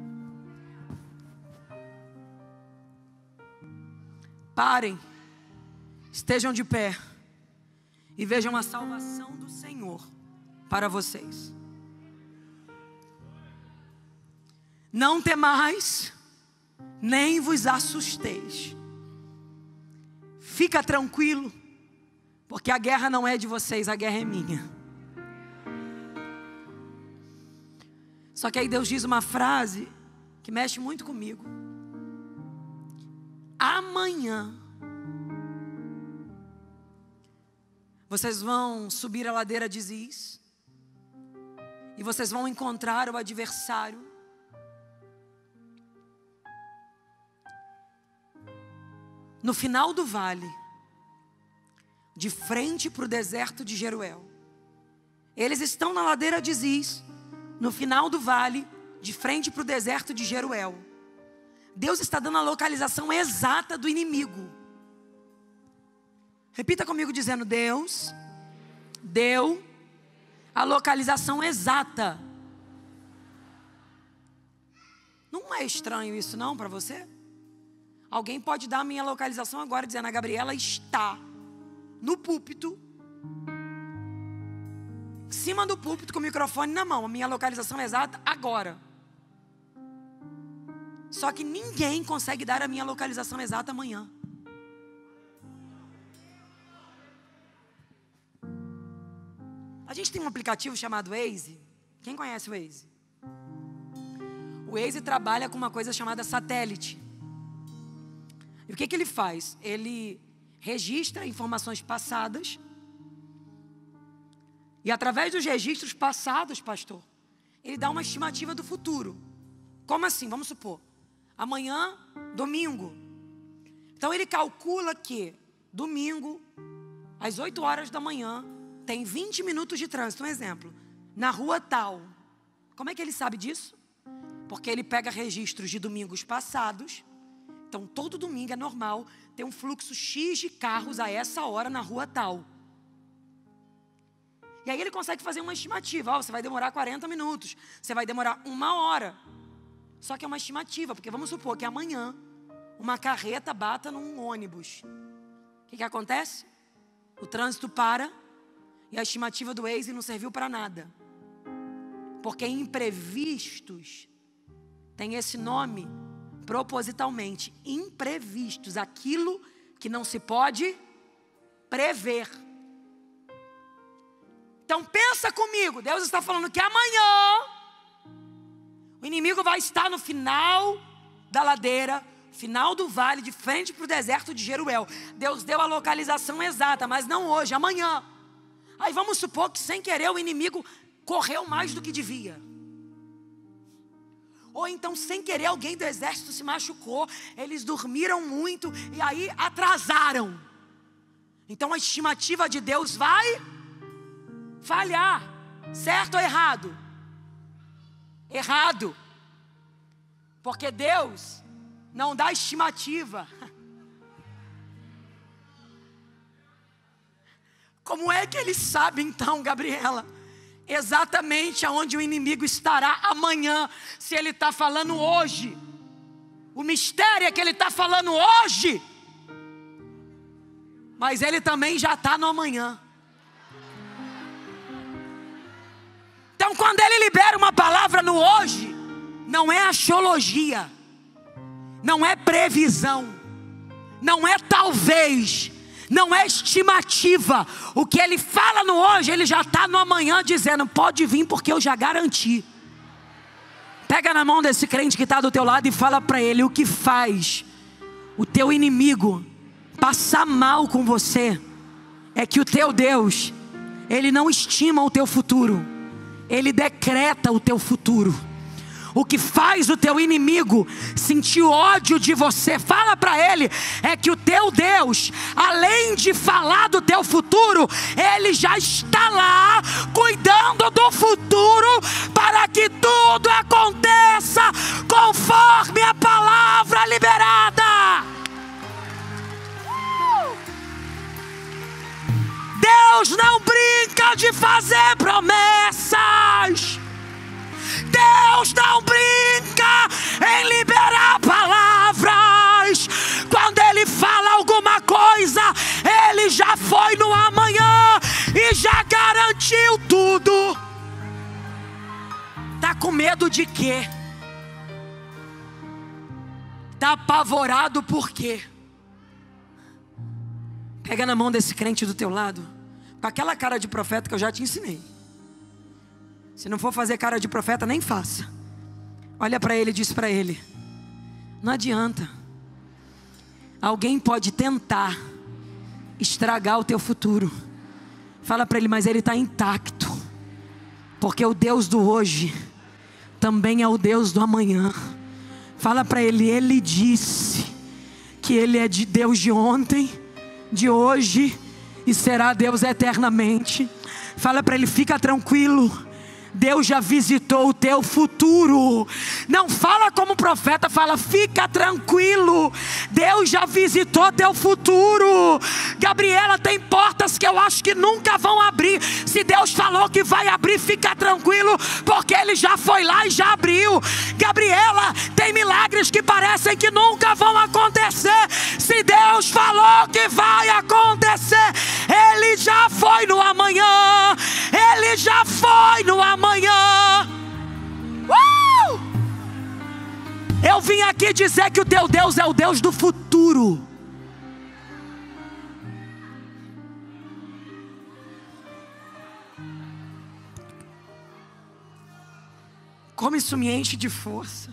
Parem, estejam de pé e vejam a salvação do Senhor para vocês. Não temais, nem vos assusteis. Fica tranquilo, porque a guerra não é de vocês, a guerra é minha. Só que aí Deus diz uma frase que mexe muito comigo. Amanhã vocês vão subir a ladeira de Ziz e vocês vão encontrar o adversário. No final do vale, de frente para o deserto de Jeruel. Eles estão na ladeira de Ziz, no final do vale, de frente para o deserto de Jeruel. Deus está dando a localização exata do inimigo. Repita comigo dizendo: Deus deu a localização exata. Não é estranho isso não para você? Alguém pode dar a minha localização agora, dizendo: a Gabriela está no púlpito, em cima do púlpito com o microfone na mão. A minha localização exata agora. Só que ninguém consegue dar a minha localização exata amanhã. A gente tem um aplicativo chamado Waze. Quem conhece o Waze? O Waze trabalha com uma coisa chamada satélite. E o que que ele faz? Ele registra informações passadas. E através dos registros passados, pastor, ele dá uma estimativa do futuro. Como assim? Vamos supor, amanhã, domingo. Então ele calcula que domingo, às oito horas da manhã, tem vinte minutos de trânsito, um exemplo, na rua tal. Como é que ele sabe disso? Porque ele pega registros de domingos passados. Então todo domingo é normal ter um fluxo X de carros a essa hora na rua tal. E aí ele consegue fazer uma estimativa. Oh, você vai demorar quarenta minutos, você vai demorar uma hora. Só que é uma estimativa, porque vamos supor que amanhã uma carreta bata num ônibus. O que que acontece? O trânsito para e a estimativa do Waze não serviu para nada. Porque imprevistos tem esse nome propositalmente. Imprevistos, aquilo que não se pode prever. Então pensa comigo, Deus está falando que amanhã o inimigo vai estar no final da ladeira, final do vale, de frente para o deserto de Jeruel. Deus deu a localização exata, mas não hoje, amanhã. Aí vamos supor que sem querer o inimigo correu mais do que devia. Ou então sem querer alguém do exército se machucou, eles dormiram muito e aí atrasaram. Então a estimativa de Deus vai falhar, certo ou errado? Errado. Porque Deus não dá estimativa. Como é que Ele sabe então, Gabriela, exatamente aonde o inimigo estará amanhã, se Ele está falando hoje? O mistério é que Ele está falando hoje, mas Ele também já está no amanhã. Então quando Ele libera uma palavra no hoje, não é axiologia, não é previsão, não é talvez, não é estimativa. O que Ele fala no hoje, Ele já está no amanhã dizendo, pode vir porque eu já garanti. Pega na mão desse crente que está do teu lado e fala para ele, o que faz o teu inimigo passar mal com você é que o teu Deus, Ele não estima o teu futuro, Ele decreta o teu futuro. O que faz o teu inimigo sentir ódio de você, fala para ele, é que o teu Deus, além de falar do teu futuro, Ele já está lá, cuidando do futuro, para que tudo aconteça conforme a palavra liberada. Deus não brinca de fazer promessas. Deus não brinca em liberar palavras. Quando Ele fala alguma coisa, Ele já foi no amanhã e já garantiu tudo. Tá com medo de quê? Tá apavorado por quê? Pega na mão desse crente do teu lado, com aquela cara de profeta que eu já te ensinei. Se não for fazer cara de profeta, nem faça. Olha para ele e diz para ele, não adianta. Alguém pode tentar estragar o teu futuro. Fala para ele, mas ele está intacto. Porque o Deus do hoje também é o Deus do amanhã. Fala para ele, Ele disse que Ele é de Deus de ontem, de hoje e será Deus eternamente. Fala para ele, fica tranquilo, Deus já visitou o teu futuro. Não fala como profeta, fala, fica tranquilo, Deus já visitou teu futuro. Gabriela, tem portas que eu acho que nunca vão abrir. Se Deus falou que vai abrir, fica tranquilo, porque Ele já foi lá e já abriu. Gabriela, tem milagres que parecem que nunca vão acontecer. Se Deus falou que vai acontecer, Ele já foi no amanhã. Ele já foi no amanhã. Uh! Eu vim aqui dizer que o teu Deus é o Deus do futuro. Como isso me enche de força.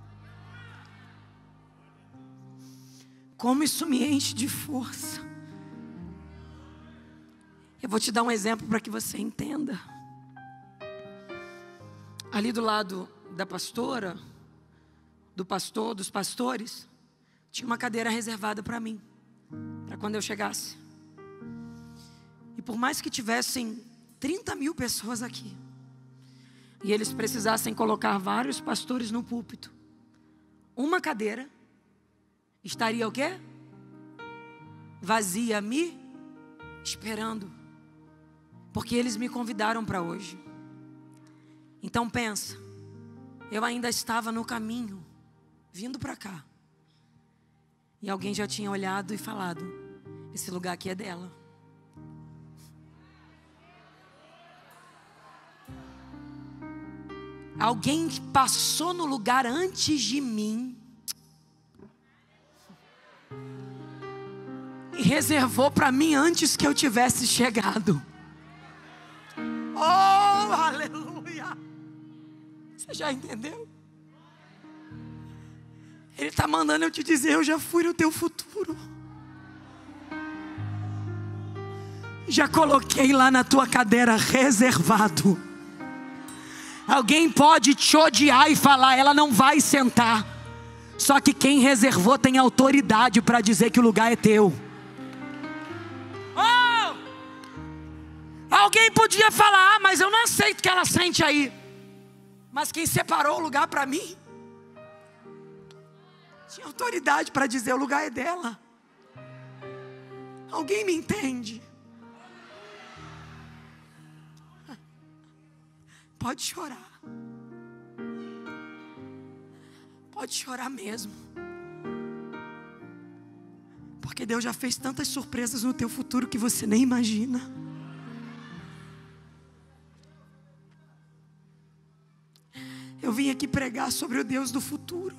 Como isso me enche de força. Eu vou te dar um exemplo para que você entenda. Ali do lado da pastora, do pastor, dos pastores, tinha uma cadeira reservada para mim, para quando eu chegasse. E por mais que tivessem trinta mil pessoas aqui, e eles precisassem colocar vários pastores no púlpito, uma cadeira estaria o quê? Vazia, me esperando. Porque eles me convidaram para hoje. Então pensa, eu ainda estava no caminho, vindo para cá. E alguém já tinha olhado e falado, esse lugar aqui é dela. Alguém passou no lugar antes de mim e reservou para mim antes que eu tivesse chegado. Oh, aleluia! Você já entendeu? Ele está mandando eu te dizer, eu já fui no teu futuro. Já coloquei lá na tua cadeira reservado. Alguém pode te odiar e falar, ela não vai sentar. Só que quem reservou tem autoridade para dizer que o lugar é teu. Oh! Alguém podia falar, ah, mas eu não aceito que ela sente aí. Mas quem separou o lugar para mim tinha autoridade para dizer, o lugar é dela. Alguém me entende? Pode chorar. Pode chorar mesmo. Porque Deus já fez tantas surpresas no teu futuro que você nem imagina. Eu vim aqui pregar sobre o Deus do futuro.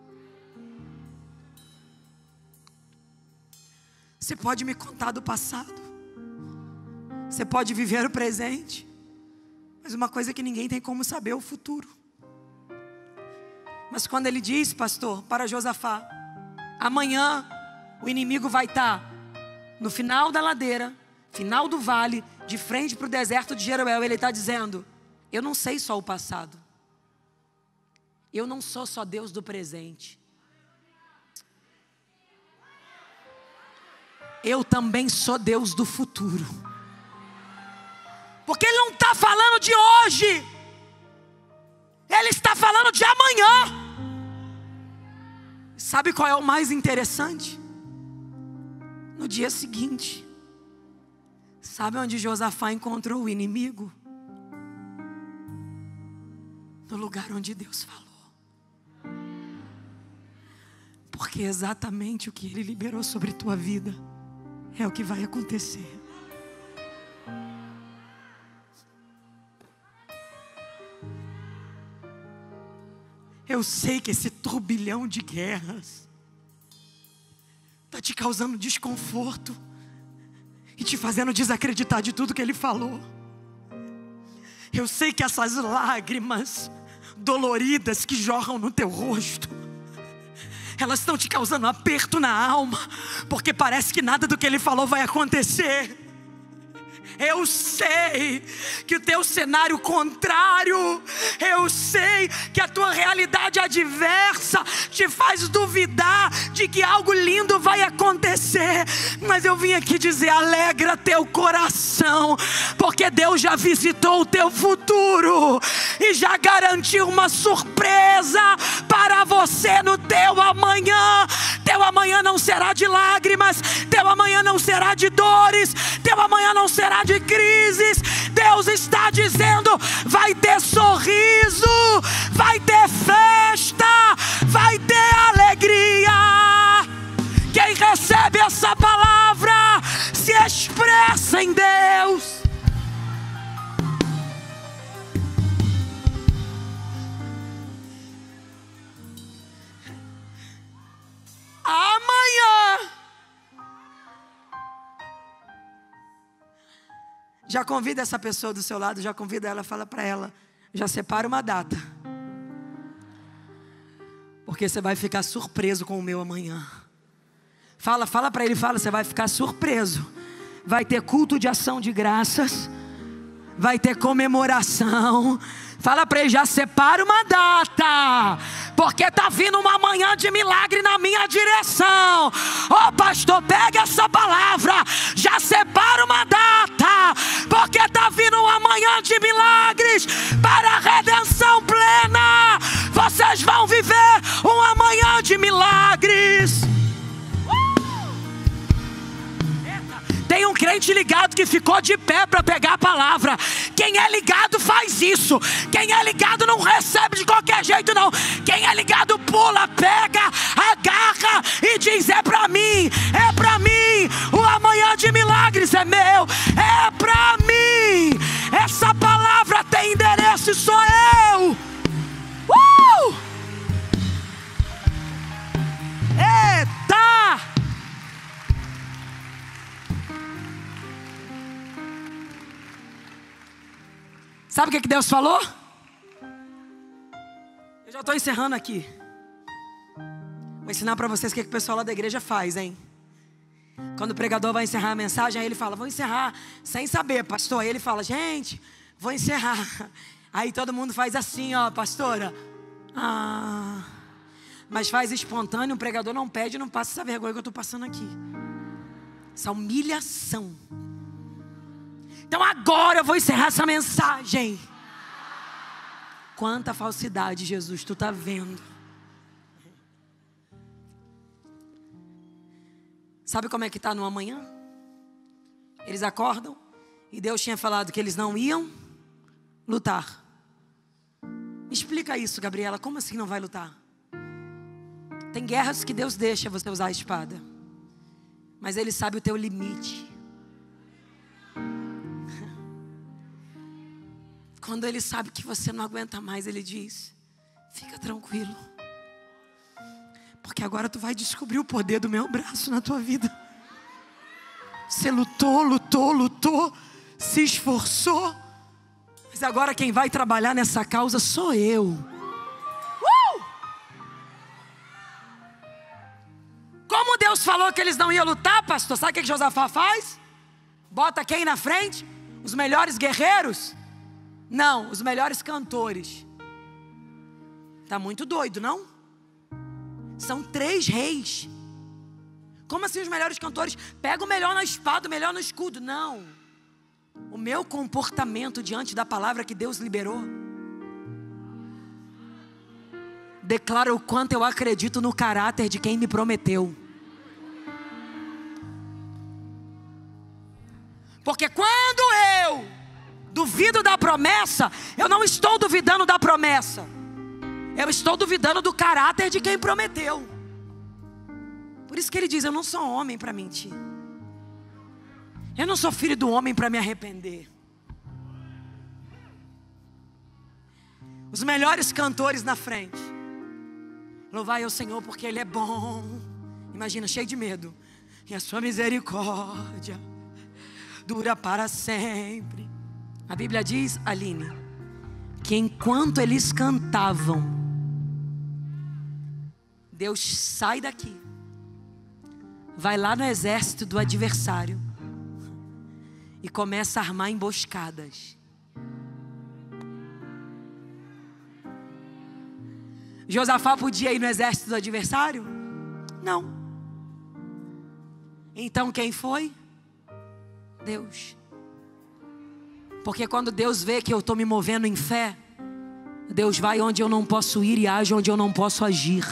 Você pode me contar do passado. Você pode viver o presente. Mas uma coisa que ninguém tem como saber é o futuro. Mas quando ele diz, pastor, para Josafá, amanhã o inimigo vai estar no final da ladeira, final do vale, de frente para o deserto de Jeruel. Ele está dizendo, eu não sei só o passado. Eu não sou só Deus do presente. Eu também sou Deus do futuro. Porque Ele não está falando de hoje. Ele está falando de amanhã. Sabe qual é o mais interessante? No dia seguinte, sabe onde Josafá encontrou o inimigo? No lugar onde Deus falou. Porque exatamente o que Ele liberou sobre tua vida é o que vai acontecer. Eu sei que esse turbilhão de guerras está te causando desconforto e te fazendo desacreditar de tudo que Ele falou. Eu sei que essas lágrimas doloridas que jorram no teu rosto, elas estão te causando um aperto na alma, porque parece que nada do que Ele falou vai acontecer. Eu sei que o teu cenário contrário, eu sei que a tua realidade adversa te faz duvidar de que algo lindo vai acontecer. Mas eu vim aqui dizer, alegra teu coração, porque Deus já visitou o teu futuro e já garantiu uma surpresa para você no teu amanhã. Teu amanhã não será de lágrimas, teu amanhã não será de dores, teu amanhã não será de crises. Deus está dizendo, vai ter sorriso, vai ter festa, vai ter alegria. Quem recebe essa palavra se expressa em Deus. Amanhã. Já convida essa pessoa do seu lado, já convida ela, fala para ela, já separa uma data. Porque você vai ficar surpreso com o meu amanhã. Fala, fala para ele, fala, você vai ficar surpreso. Vai ter culto de ação de graças. Vai ter comemoração. Fala para ele, já separa uma data, porque está vindo uma manhã de milagre na minha direção. Ô pastor, pega essa palavra, já separa uma data, porque está vindo uma manhã de milagres para a redenção plena. Vocês vão viver uma manhã de milagres. Tem um crente ligado que ficou de pé para pegar a palavra. Quem é ligado faz isso. Quem é ligado não recebe de qualquer jeito não. Quem é ligado pula, pega, agarra e diz: é para mim, é para mim. O amanhã de milagres é meu, é para mim. Essa palavra tem endereço e sou eu. Uh! Eita! Sabe o que, que Deus falou? Eu já estou encerrando aqui. Vou ensinar para vocês o que, que o pessoal lá da igreja faz, hein? Quando o pregador vai encerrar a mensagem, aí ele fala: vou encerrar sem saber, pastor. Aí ele fala: gente, vou encerrar. Aí todo mundo faz assim, ó, pastora. Ah, mas faz espontâneo, o pregador não pede, não passa essa vergonha que eu estou passando aqui. Essa humilhação. Então agora eu vou encerrar essa mensagem. Quanta falsidade, Jesus, tu está vendo. Sabe como é que está no amanhã? Eles acordam e Deus tinha falado que eles não iam lutar. Me explica isso, Gabriela, como assim não vai lutar? Tem guerras que Deus deixa você usar a espada, mas Ele sabe o teu limite. Quando Ele sabe que você não aguenta mais, Ele diz: fica tranquilo, porque agora tu vai descobrir o poder do meu braço na tua vida. Você lutou, lutou, lutou, se esforçou, mas agora quem vai trabalhar nessa causa sou eu. Uh! Como Deus falou que eles não iam lutar, pastor, sabe o que Josafá faz? Bota quem na frente? Os melhores guerreiros? Não, os melhores cantores. Tá muito doido, não? São três reis. Como assim os melhores cantores? Pega o melhor na espada, o melhor no escudo. Não. O meu comportamento diante da palavra que Deus liberou declara o quanto eu acredito no caráter de quem me prometeu. Porque quando eu duvido da promessa, eu não estou duvidando da promessa, eu estou duvidando do caráter de quem prometeu. Por isso que ele diz: eu não sou homem para mentir, eu não sou filho do homem para me arrepender. Os melhores cantores na frente: louvai ao Senhor porque Ele é bom. Imagina, cheio de medo. E a sua misericórdia dura para sempre. A Bíblia diz, Aline, que enquanto eles cantavam, Deus sai daqui, vai lá no exército do adversário e começa a armar emboscadas. Josafá podia ir no exército do adversário? Não. Então quem foi? Deus. Porque quando Deus vê que eu estou me movendo em fé, Deus vai onde eu não posso ir e age onde eu não posso agir.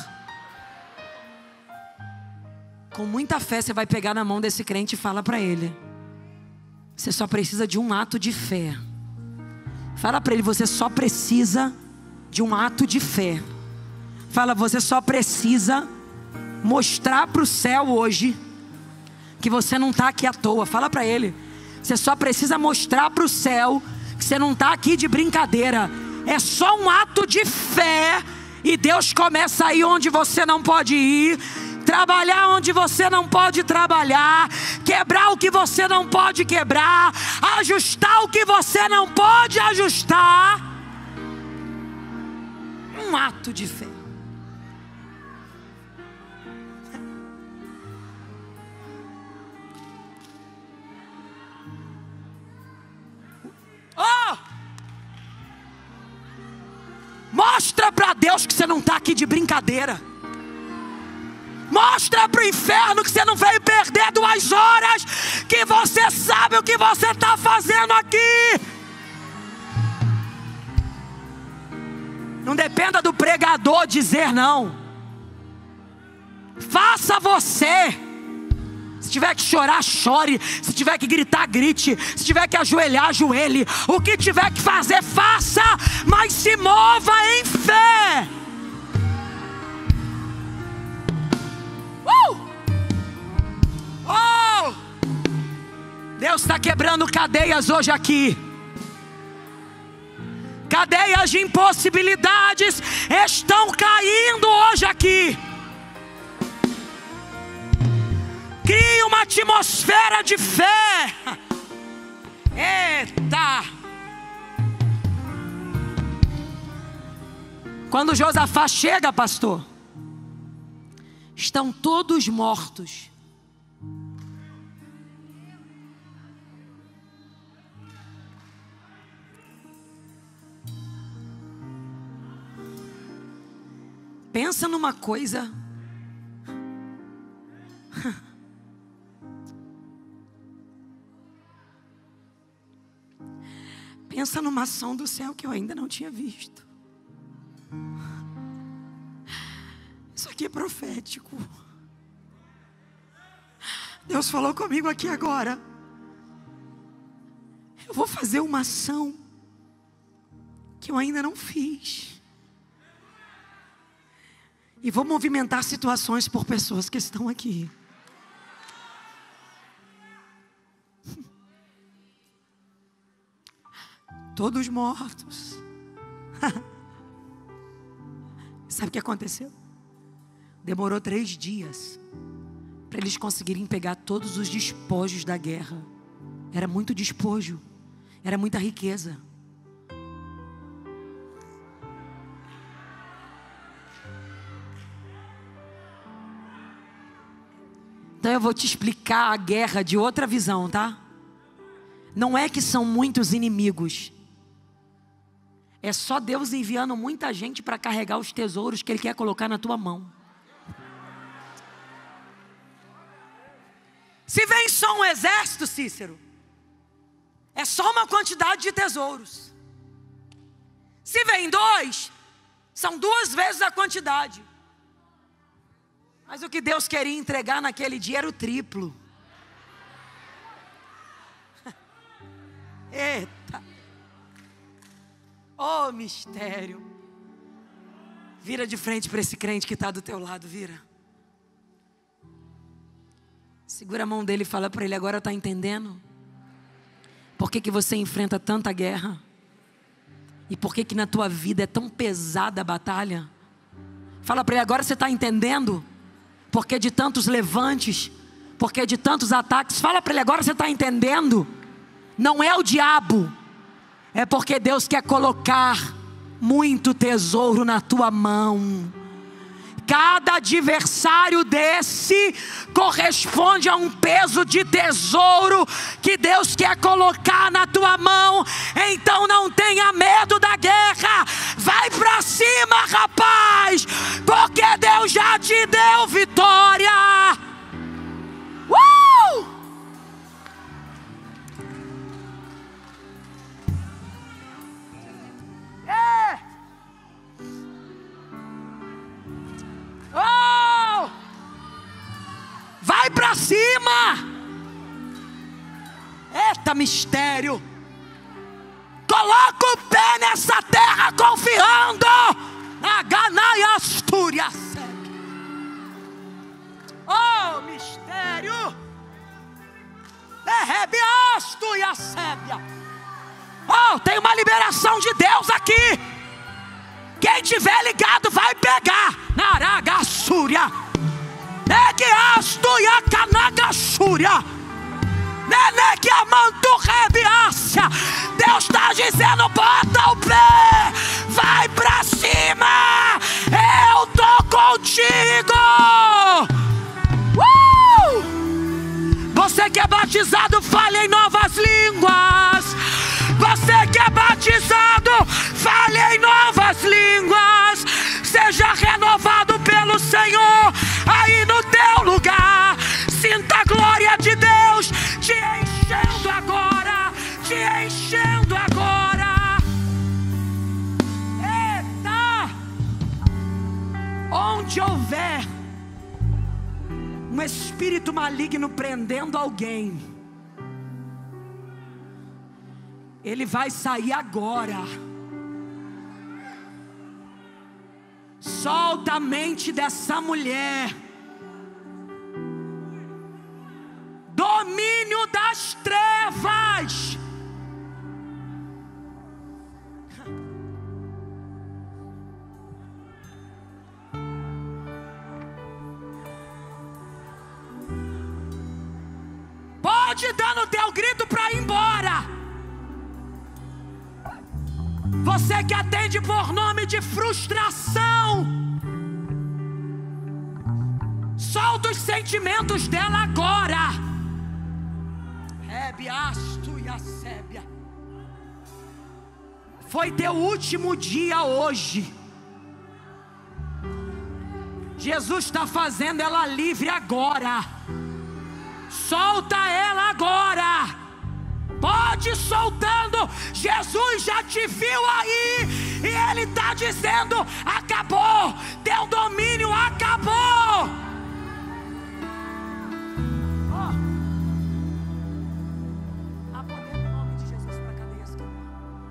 Com muita fé você vai pegar na mão desse crente e fala para ele: você só precisa de um ato de fé. Fala para ele: você só precisa de um ato de fé. Fala: você só precisa mostrar para o céu hoje que você não está aqui à toa. Fala para ele: você só precisa mostrar para o céu que você não está aqui de brincadeira. É só um ato de fé e Deus começa a ir onde você não pode ir, trabalhar onde você não pode trabalhar, quebrar o que você não pode quebrar, ajustar o que você não pode ajustar. Um ato de fé. Deus que você não está aqui de brincadeira. Mostra para o inferno que você não veio perder duas horas, que você sabe o que você está fazendo aqui. Não dependa do pregador dizer não. Faça você. Se tiver que chorar, chore. Se tiver que gritar, grite. Se tiver que ajoelhar, ajoelhe. O que tiver que fazer, faça. Mas se mova em fé. Uh! Oh! Deus está quebrando cadeias hoje aqui. Cadeias de impossibilidades estão caindo hoje aqui. Crie uma atmosfera de fé. Eita! Quando Josafá chega, pastor, estão todos mortos. Pensa numa coisa. Pensa numa ação do céu que eu ainda não tinha visto. Isso aqui é profético. Deus falou comigo aqui agora. Eu vou fazer uma ação que eu ainda não fiz. E vou movimentar situações por pessoas que estão aqui. Todos mortos. Sabe o que aconteceu? Demorou três dias para eles conseguirem pegar todos os despojos da guerra. Era muito despojo, era muita riqueza. Então eu vou te explicar a guerra de outra visão, tá? Não é que são muitos inimigos. É só Deus enviando muita gente para carregar os tesouros que Ele quer colocar na tua mão. Se vem só um exército, Cícero, é só uma quantidade de tesouros. Se vem dois, são duas vezes a quantidade. Mas o que Deus queria entregar naquele dia era o triplo. Eita! Oh, mistério! Vira de frente para esse crente que está do teu lado, vira. Segura a mão dele e fala para ele: agora está entendendo? Por que que você enfrenta tanta guerra? E por que que na tua vida é tão pesada a batalha? Fala para ele: agora você está entendendo? Porque de tantos levantes, porque de tantos ataques. Fala para ele: agora você está entendendo? Não é o diabo, é porque Deus quer colocar muito tesouro na tua mão. Cada adversário desse corresponde a um peso de tesouro que Deus quer colocar na tua mão. Então não tenha medo da guerra. Vai pra cima, rapaz, porque Deus já te deu vitória. Uh! É. Oh! Vai pra cima. Eita, mistério. Coloca o pé nessa terra confiando na Ganaia Astúrias. Oh, mistério. Derrebe Astúrias Sébia. Oh, tem uma liberação de Deus aqui. Quem tiver ligado vai pegar. Naragassúria. Negueastuia Canagassúria. Nenequiamanturrebiácia. Deus está dizendo: bota o pé. Vai pra cima. Eu tô contigo. Uh! Você que é batizado, fale em novas línguas. Você que é batizado, fale em novas línguas. te enchendo agora. Eita! Onde houver um espírito maligno prendendo alguém, ele vai sair agora. Solta a mente dessa mulher. Domínio das trevas. Pode dar no teu grito para ir embora. Você que atende por nome de frustração, solta os sentimentos dela agora. Rebiasto e a sébia. Foi teu último dia hoje. Jesus está fazendo ela livre agora. Solta ela agora. Pode ir soltando. Jesus já te viu aí e Ele está dizendo: acabou, teu domínio acabou. Oh. Há poder no nome de Jesus para cadeias quebrar.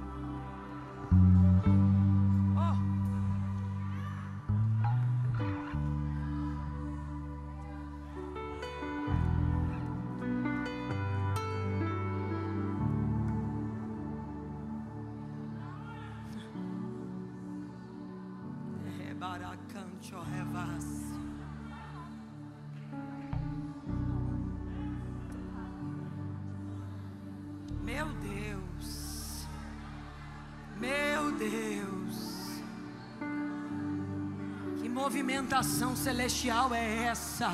Oh. Meu Deus, meu Deus, que movimentação celestial é essa?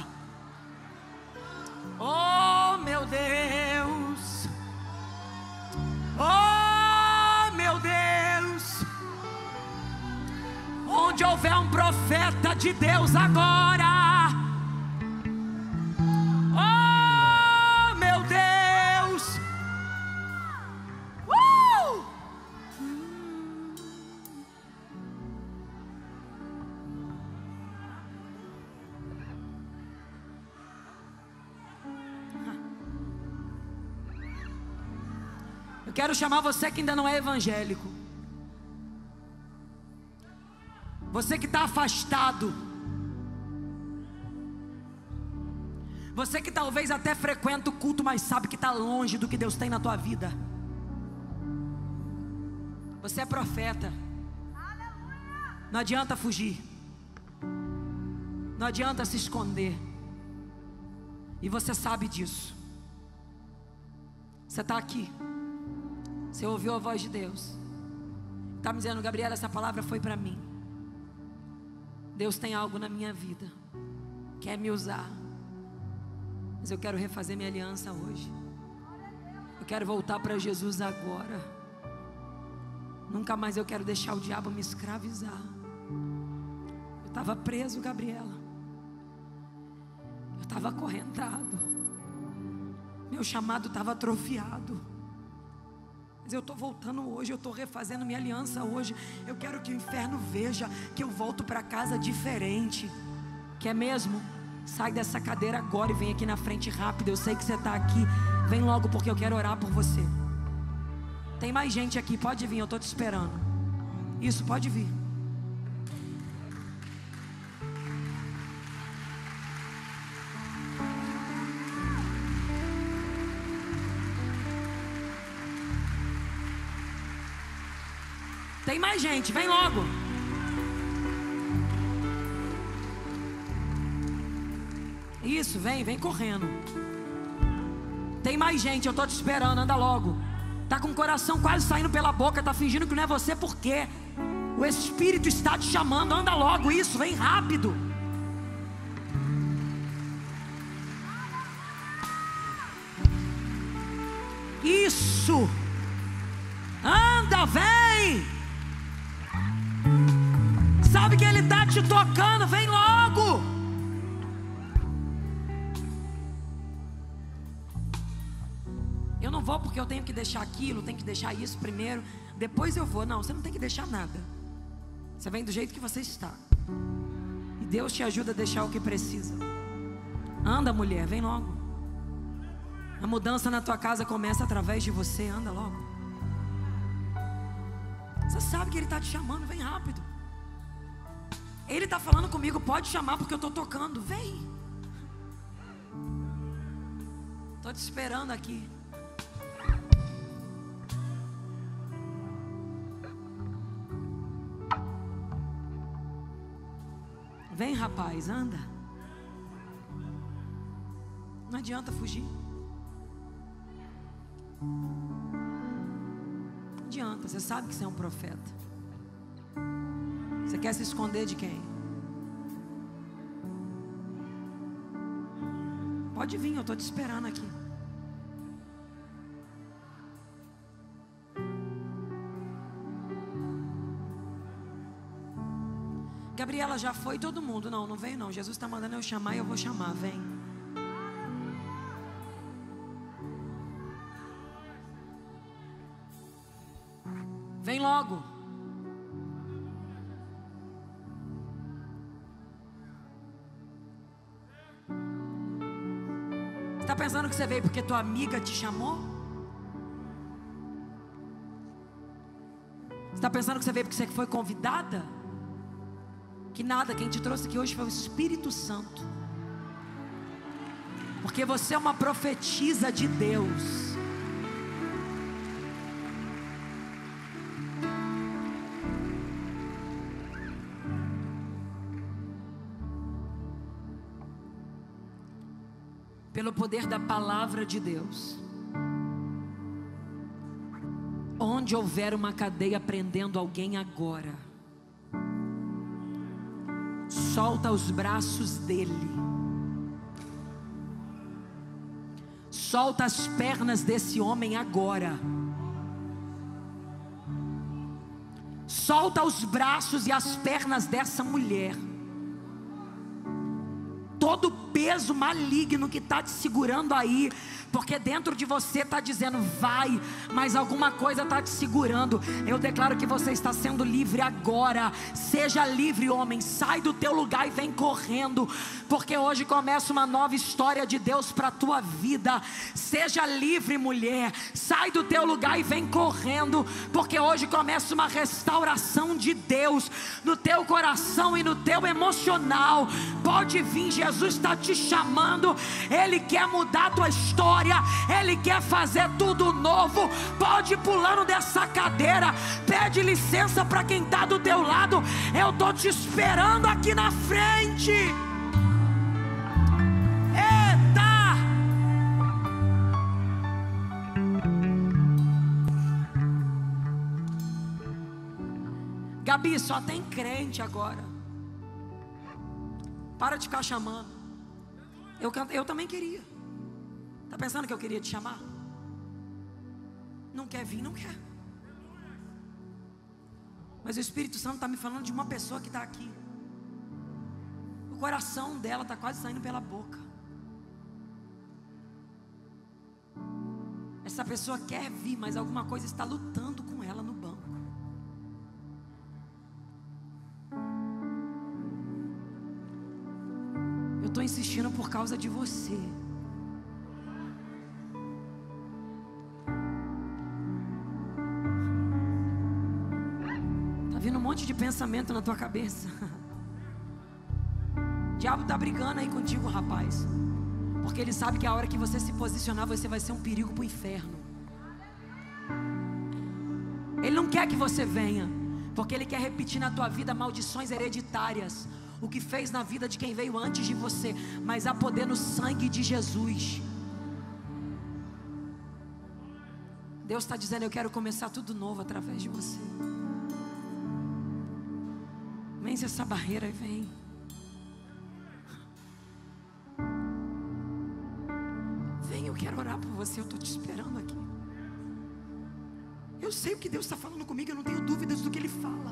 Oh meu Deus, oh meu Deus, onde houver um profeta de Deus agora, oh meu Deus, uh! Eu quero chamar você que ainda não é evangélico, você que está afastado, você que talvez até frequenta o culto, mas sabe que está longe do que Deus tem na tua vida. Você é profeta. Não adianta fugir, não adianta se esconder, e você sabe disso. Você está aqui, você ouviu a voz de Deus, está me dizendo: Gabriela, essa palavra foi para mim. Deus tem algo na minha vida, quer me usar, mas eu quero refazer minha aliança hoje. Eu quero voltar para Jesus agora. Nunca mais eu quero deixar o diabo me escravizar. Eu estava preso, Gabriela. Eu estava acorrentado. Meu chamado estava atrofiado. Mas eu estou voltando hoje, eu estou refazendo minha aliança hoje. Eu quero que o inferno veja que eu volto para casa diferente. Quer mesmo? Sai dessa cadeira agora e vem aqui na frente rápido. Eu sei que você está aqui. Vem logo, porque eu quero orar por você. Tem mais gente aqui, pode vir, eu estou te esperando. Isso, pode vir. Tem mais gente, vem logo. Isso, vem, vem correndo. Tem mais gente, eu estou te esperando, anda logo. Está com o coração quase saindo pela boca, está fingindo que não é você, por quê? O Espírito está te chamando, anda logo, isso, vem rápido. Isso. Anda, vem. Sabe que Ele está te tocando, vem logo. Eu não vou porque eu eu tenho que deixar aquilo, tenho que deixar isso primeiro, depois eu vou. Não, você não tem que deixar nada. Você vem do jeito que você está. E Deus te ajuda a deixar o que precisa. Anda, mulher, vem logo. A mudança na tua casa começa através de você. Anda logo. Você sabe que Ele está te chamando, vem rápido. Ele está falando comigo, pode chamar porque eu estou tocando. Vem. Estou te esperando aqui. Vem, rapaz, anda. Não adianta fugir. Não adianta, você sabe que você é um profeta. Você quer se esconder de quem? Pode vir, eu estou te esperando aqui. Gabriela, já foi todo mundo. Não, não veio não. Jesus está mandando eu chamar e eu vou chamar. Vem. Vem logo. Você está pensando que você veio porque tua amiga te chamou? Você está pensando que você veio porque você foi convidada? Que nada, quem te trouxe aqui hoje foi o Espírito Santo. Porque você é uma profetisa de Deus. Pelo poder da palavra de Deus. Onde houver uma cadeia prendendo alguém agora, solta os braços dele. Solta as pernas desse homem agora. Solta os braços e as pernas dessa mulher. Todo peso maligno que está te segurando aí, porque dentro de você está dizendo vai, mas alguma coisa está te segurando. Eu declaro que você está sendo livre agora. Seja livre, homem, sai do teu lugar e vem correndo, porque hoje começa uma nova história de Deus para a tua vida. Seja livre, mulher, sai do teu lugar e vem correndo, porque hoje começa uma restauração de Deus no teu coração e no teu emocional. Pode vir, Jesus está te chamando. Ele quer mudar a tua história, Ele quer fazer tudo novo. Pode ir pulando dessa cadeira. Pede licença para quem está do teu lado. Eu estou te esperando aqui na frente. Eita! Gabi, só tem crente agora. Para de ficar chamando. Eu, eu também queria. Está pensando que eu queria te chamar? Não quer vir, não quer. Mas o Espírito Santo está me falando de uma pessoa que está aqui. O coração dela está quase saindo pela boca. Essa pessoa quer vir, mas alguma coisa está lutando com ela no banco. Eu estou insistindo por causa de você. Está vindo um monte de pensamento na tua cabeça. O diabo está brigando aí contigo, rapaz, porque ele sabe que a hora que você se posicionar, você vai ser um perigo para o inferno. Ele não quer que você venha, porque ele quer repetir na tua vida maldições hereditárias, o que fez na vida de quem veio antes de você. Mas há poder no sangue de Jesus. Deus está dizendo: eu quero começar tudo novo através de você. Vence essa barreira e vem. Vem, eu quero orar por você. Eu estou te esperando aqui. Eu sei o que Deus está falando comigo. Eu não tenho dúvidas do que Ele fala.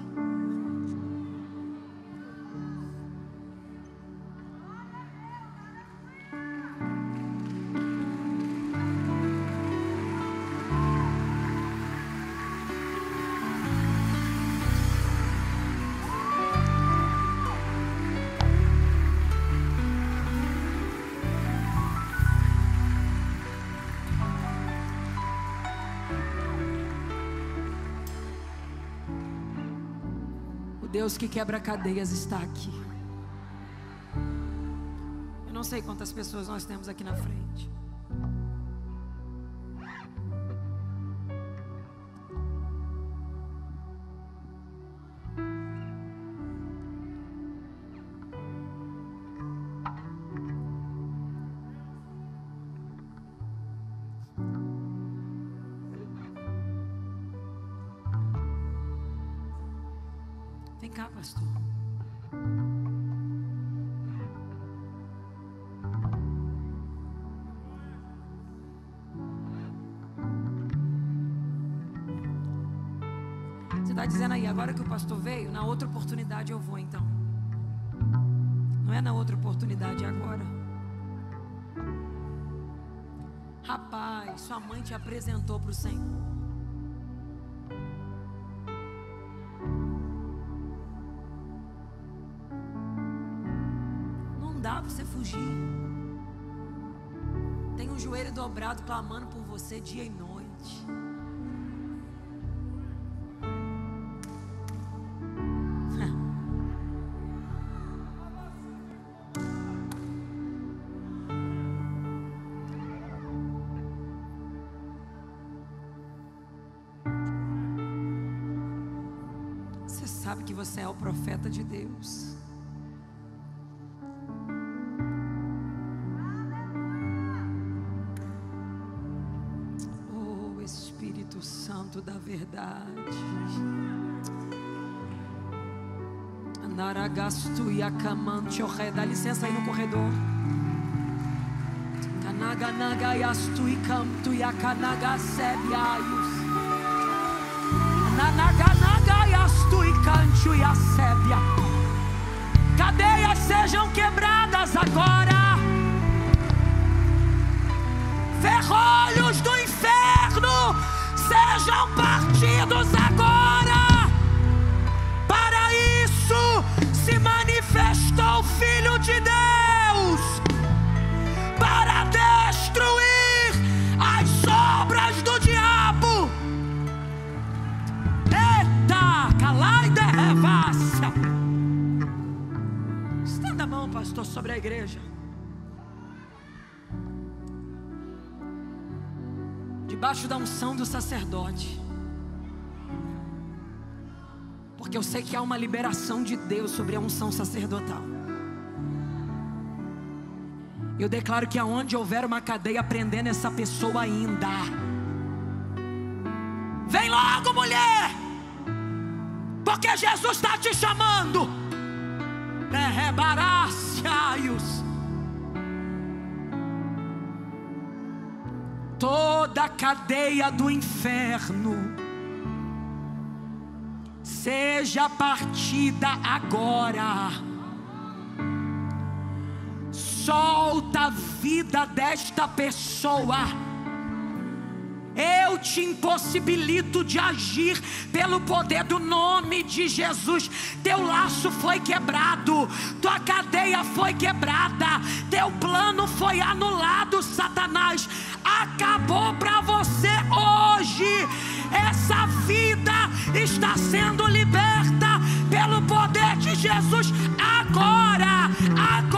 Deus que quebra cadeias está aqui. Eu não sei quantas pessoas nós temos aqui na frente. Vem cá, pastor. Você está dizendo aí, agora que o pastor veio, na outra oportunidade eu vou então. Não é na outra oportunidade, é agora. Rapaz, sua mãe te apresentou para o Senhor. Não dá para você fugir. Tem um joelho dobrado clamando por você dia e noite. Você sabe que você é o profeta de Deus. Oh, Espírito Santo da verdade. Anaragastu yakamante orre. Dá licença aí no corredor. Kanaganaga yastu ikamtu yakanaga sebiaius. Nanaganaga yastu ikantu yasebia. Cadeias sejam quebradas agora. Ferrolhos do inferno sejam partidos agora. Para isso se manifestou o Filho de Deus, para destruir as obras do diabo. Eita, calai de revácia. Estenda a mão, pastor, sobre a igreja. Debaixo da unção do sacerdote. Porque eu sei que há uma liberação de Deus sobre a unção sacerdotal. Eu declaro que aonde houver uma cadeia prendendo essa pessoa ainda, vem logo, mulher, porque Jesus está te chamando. Rebarácios. Toda a cadeia do inferno seja partida agora. Solta a vida desta pessoa. Eu te impossibilito de agir pelo poder do nome de Jesus. Teu laço foi quebrado, tua cadeia foi quebrada, teu plano foi anulado, Satanás. Acabou para você hoje. Essa vida está sendo liberta pelo poder de Jesus agora, agora.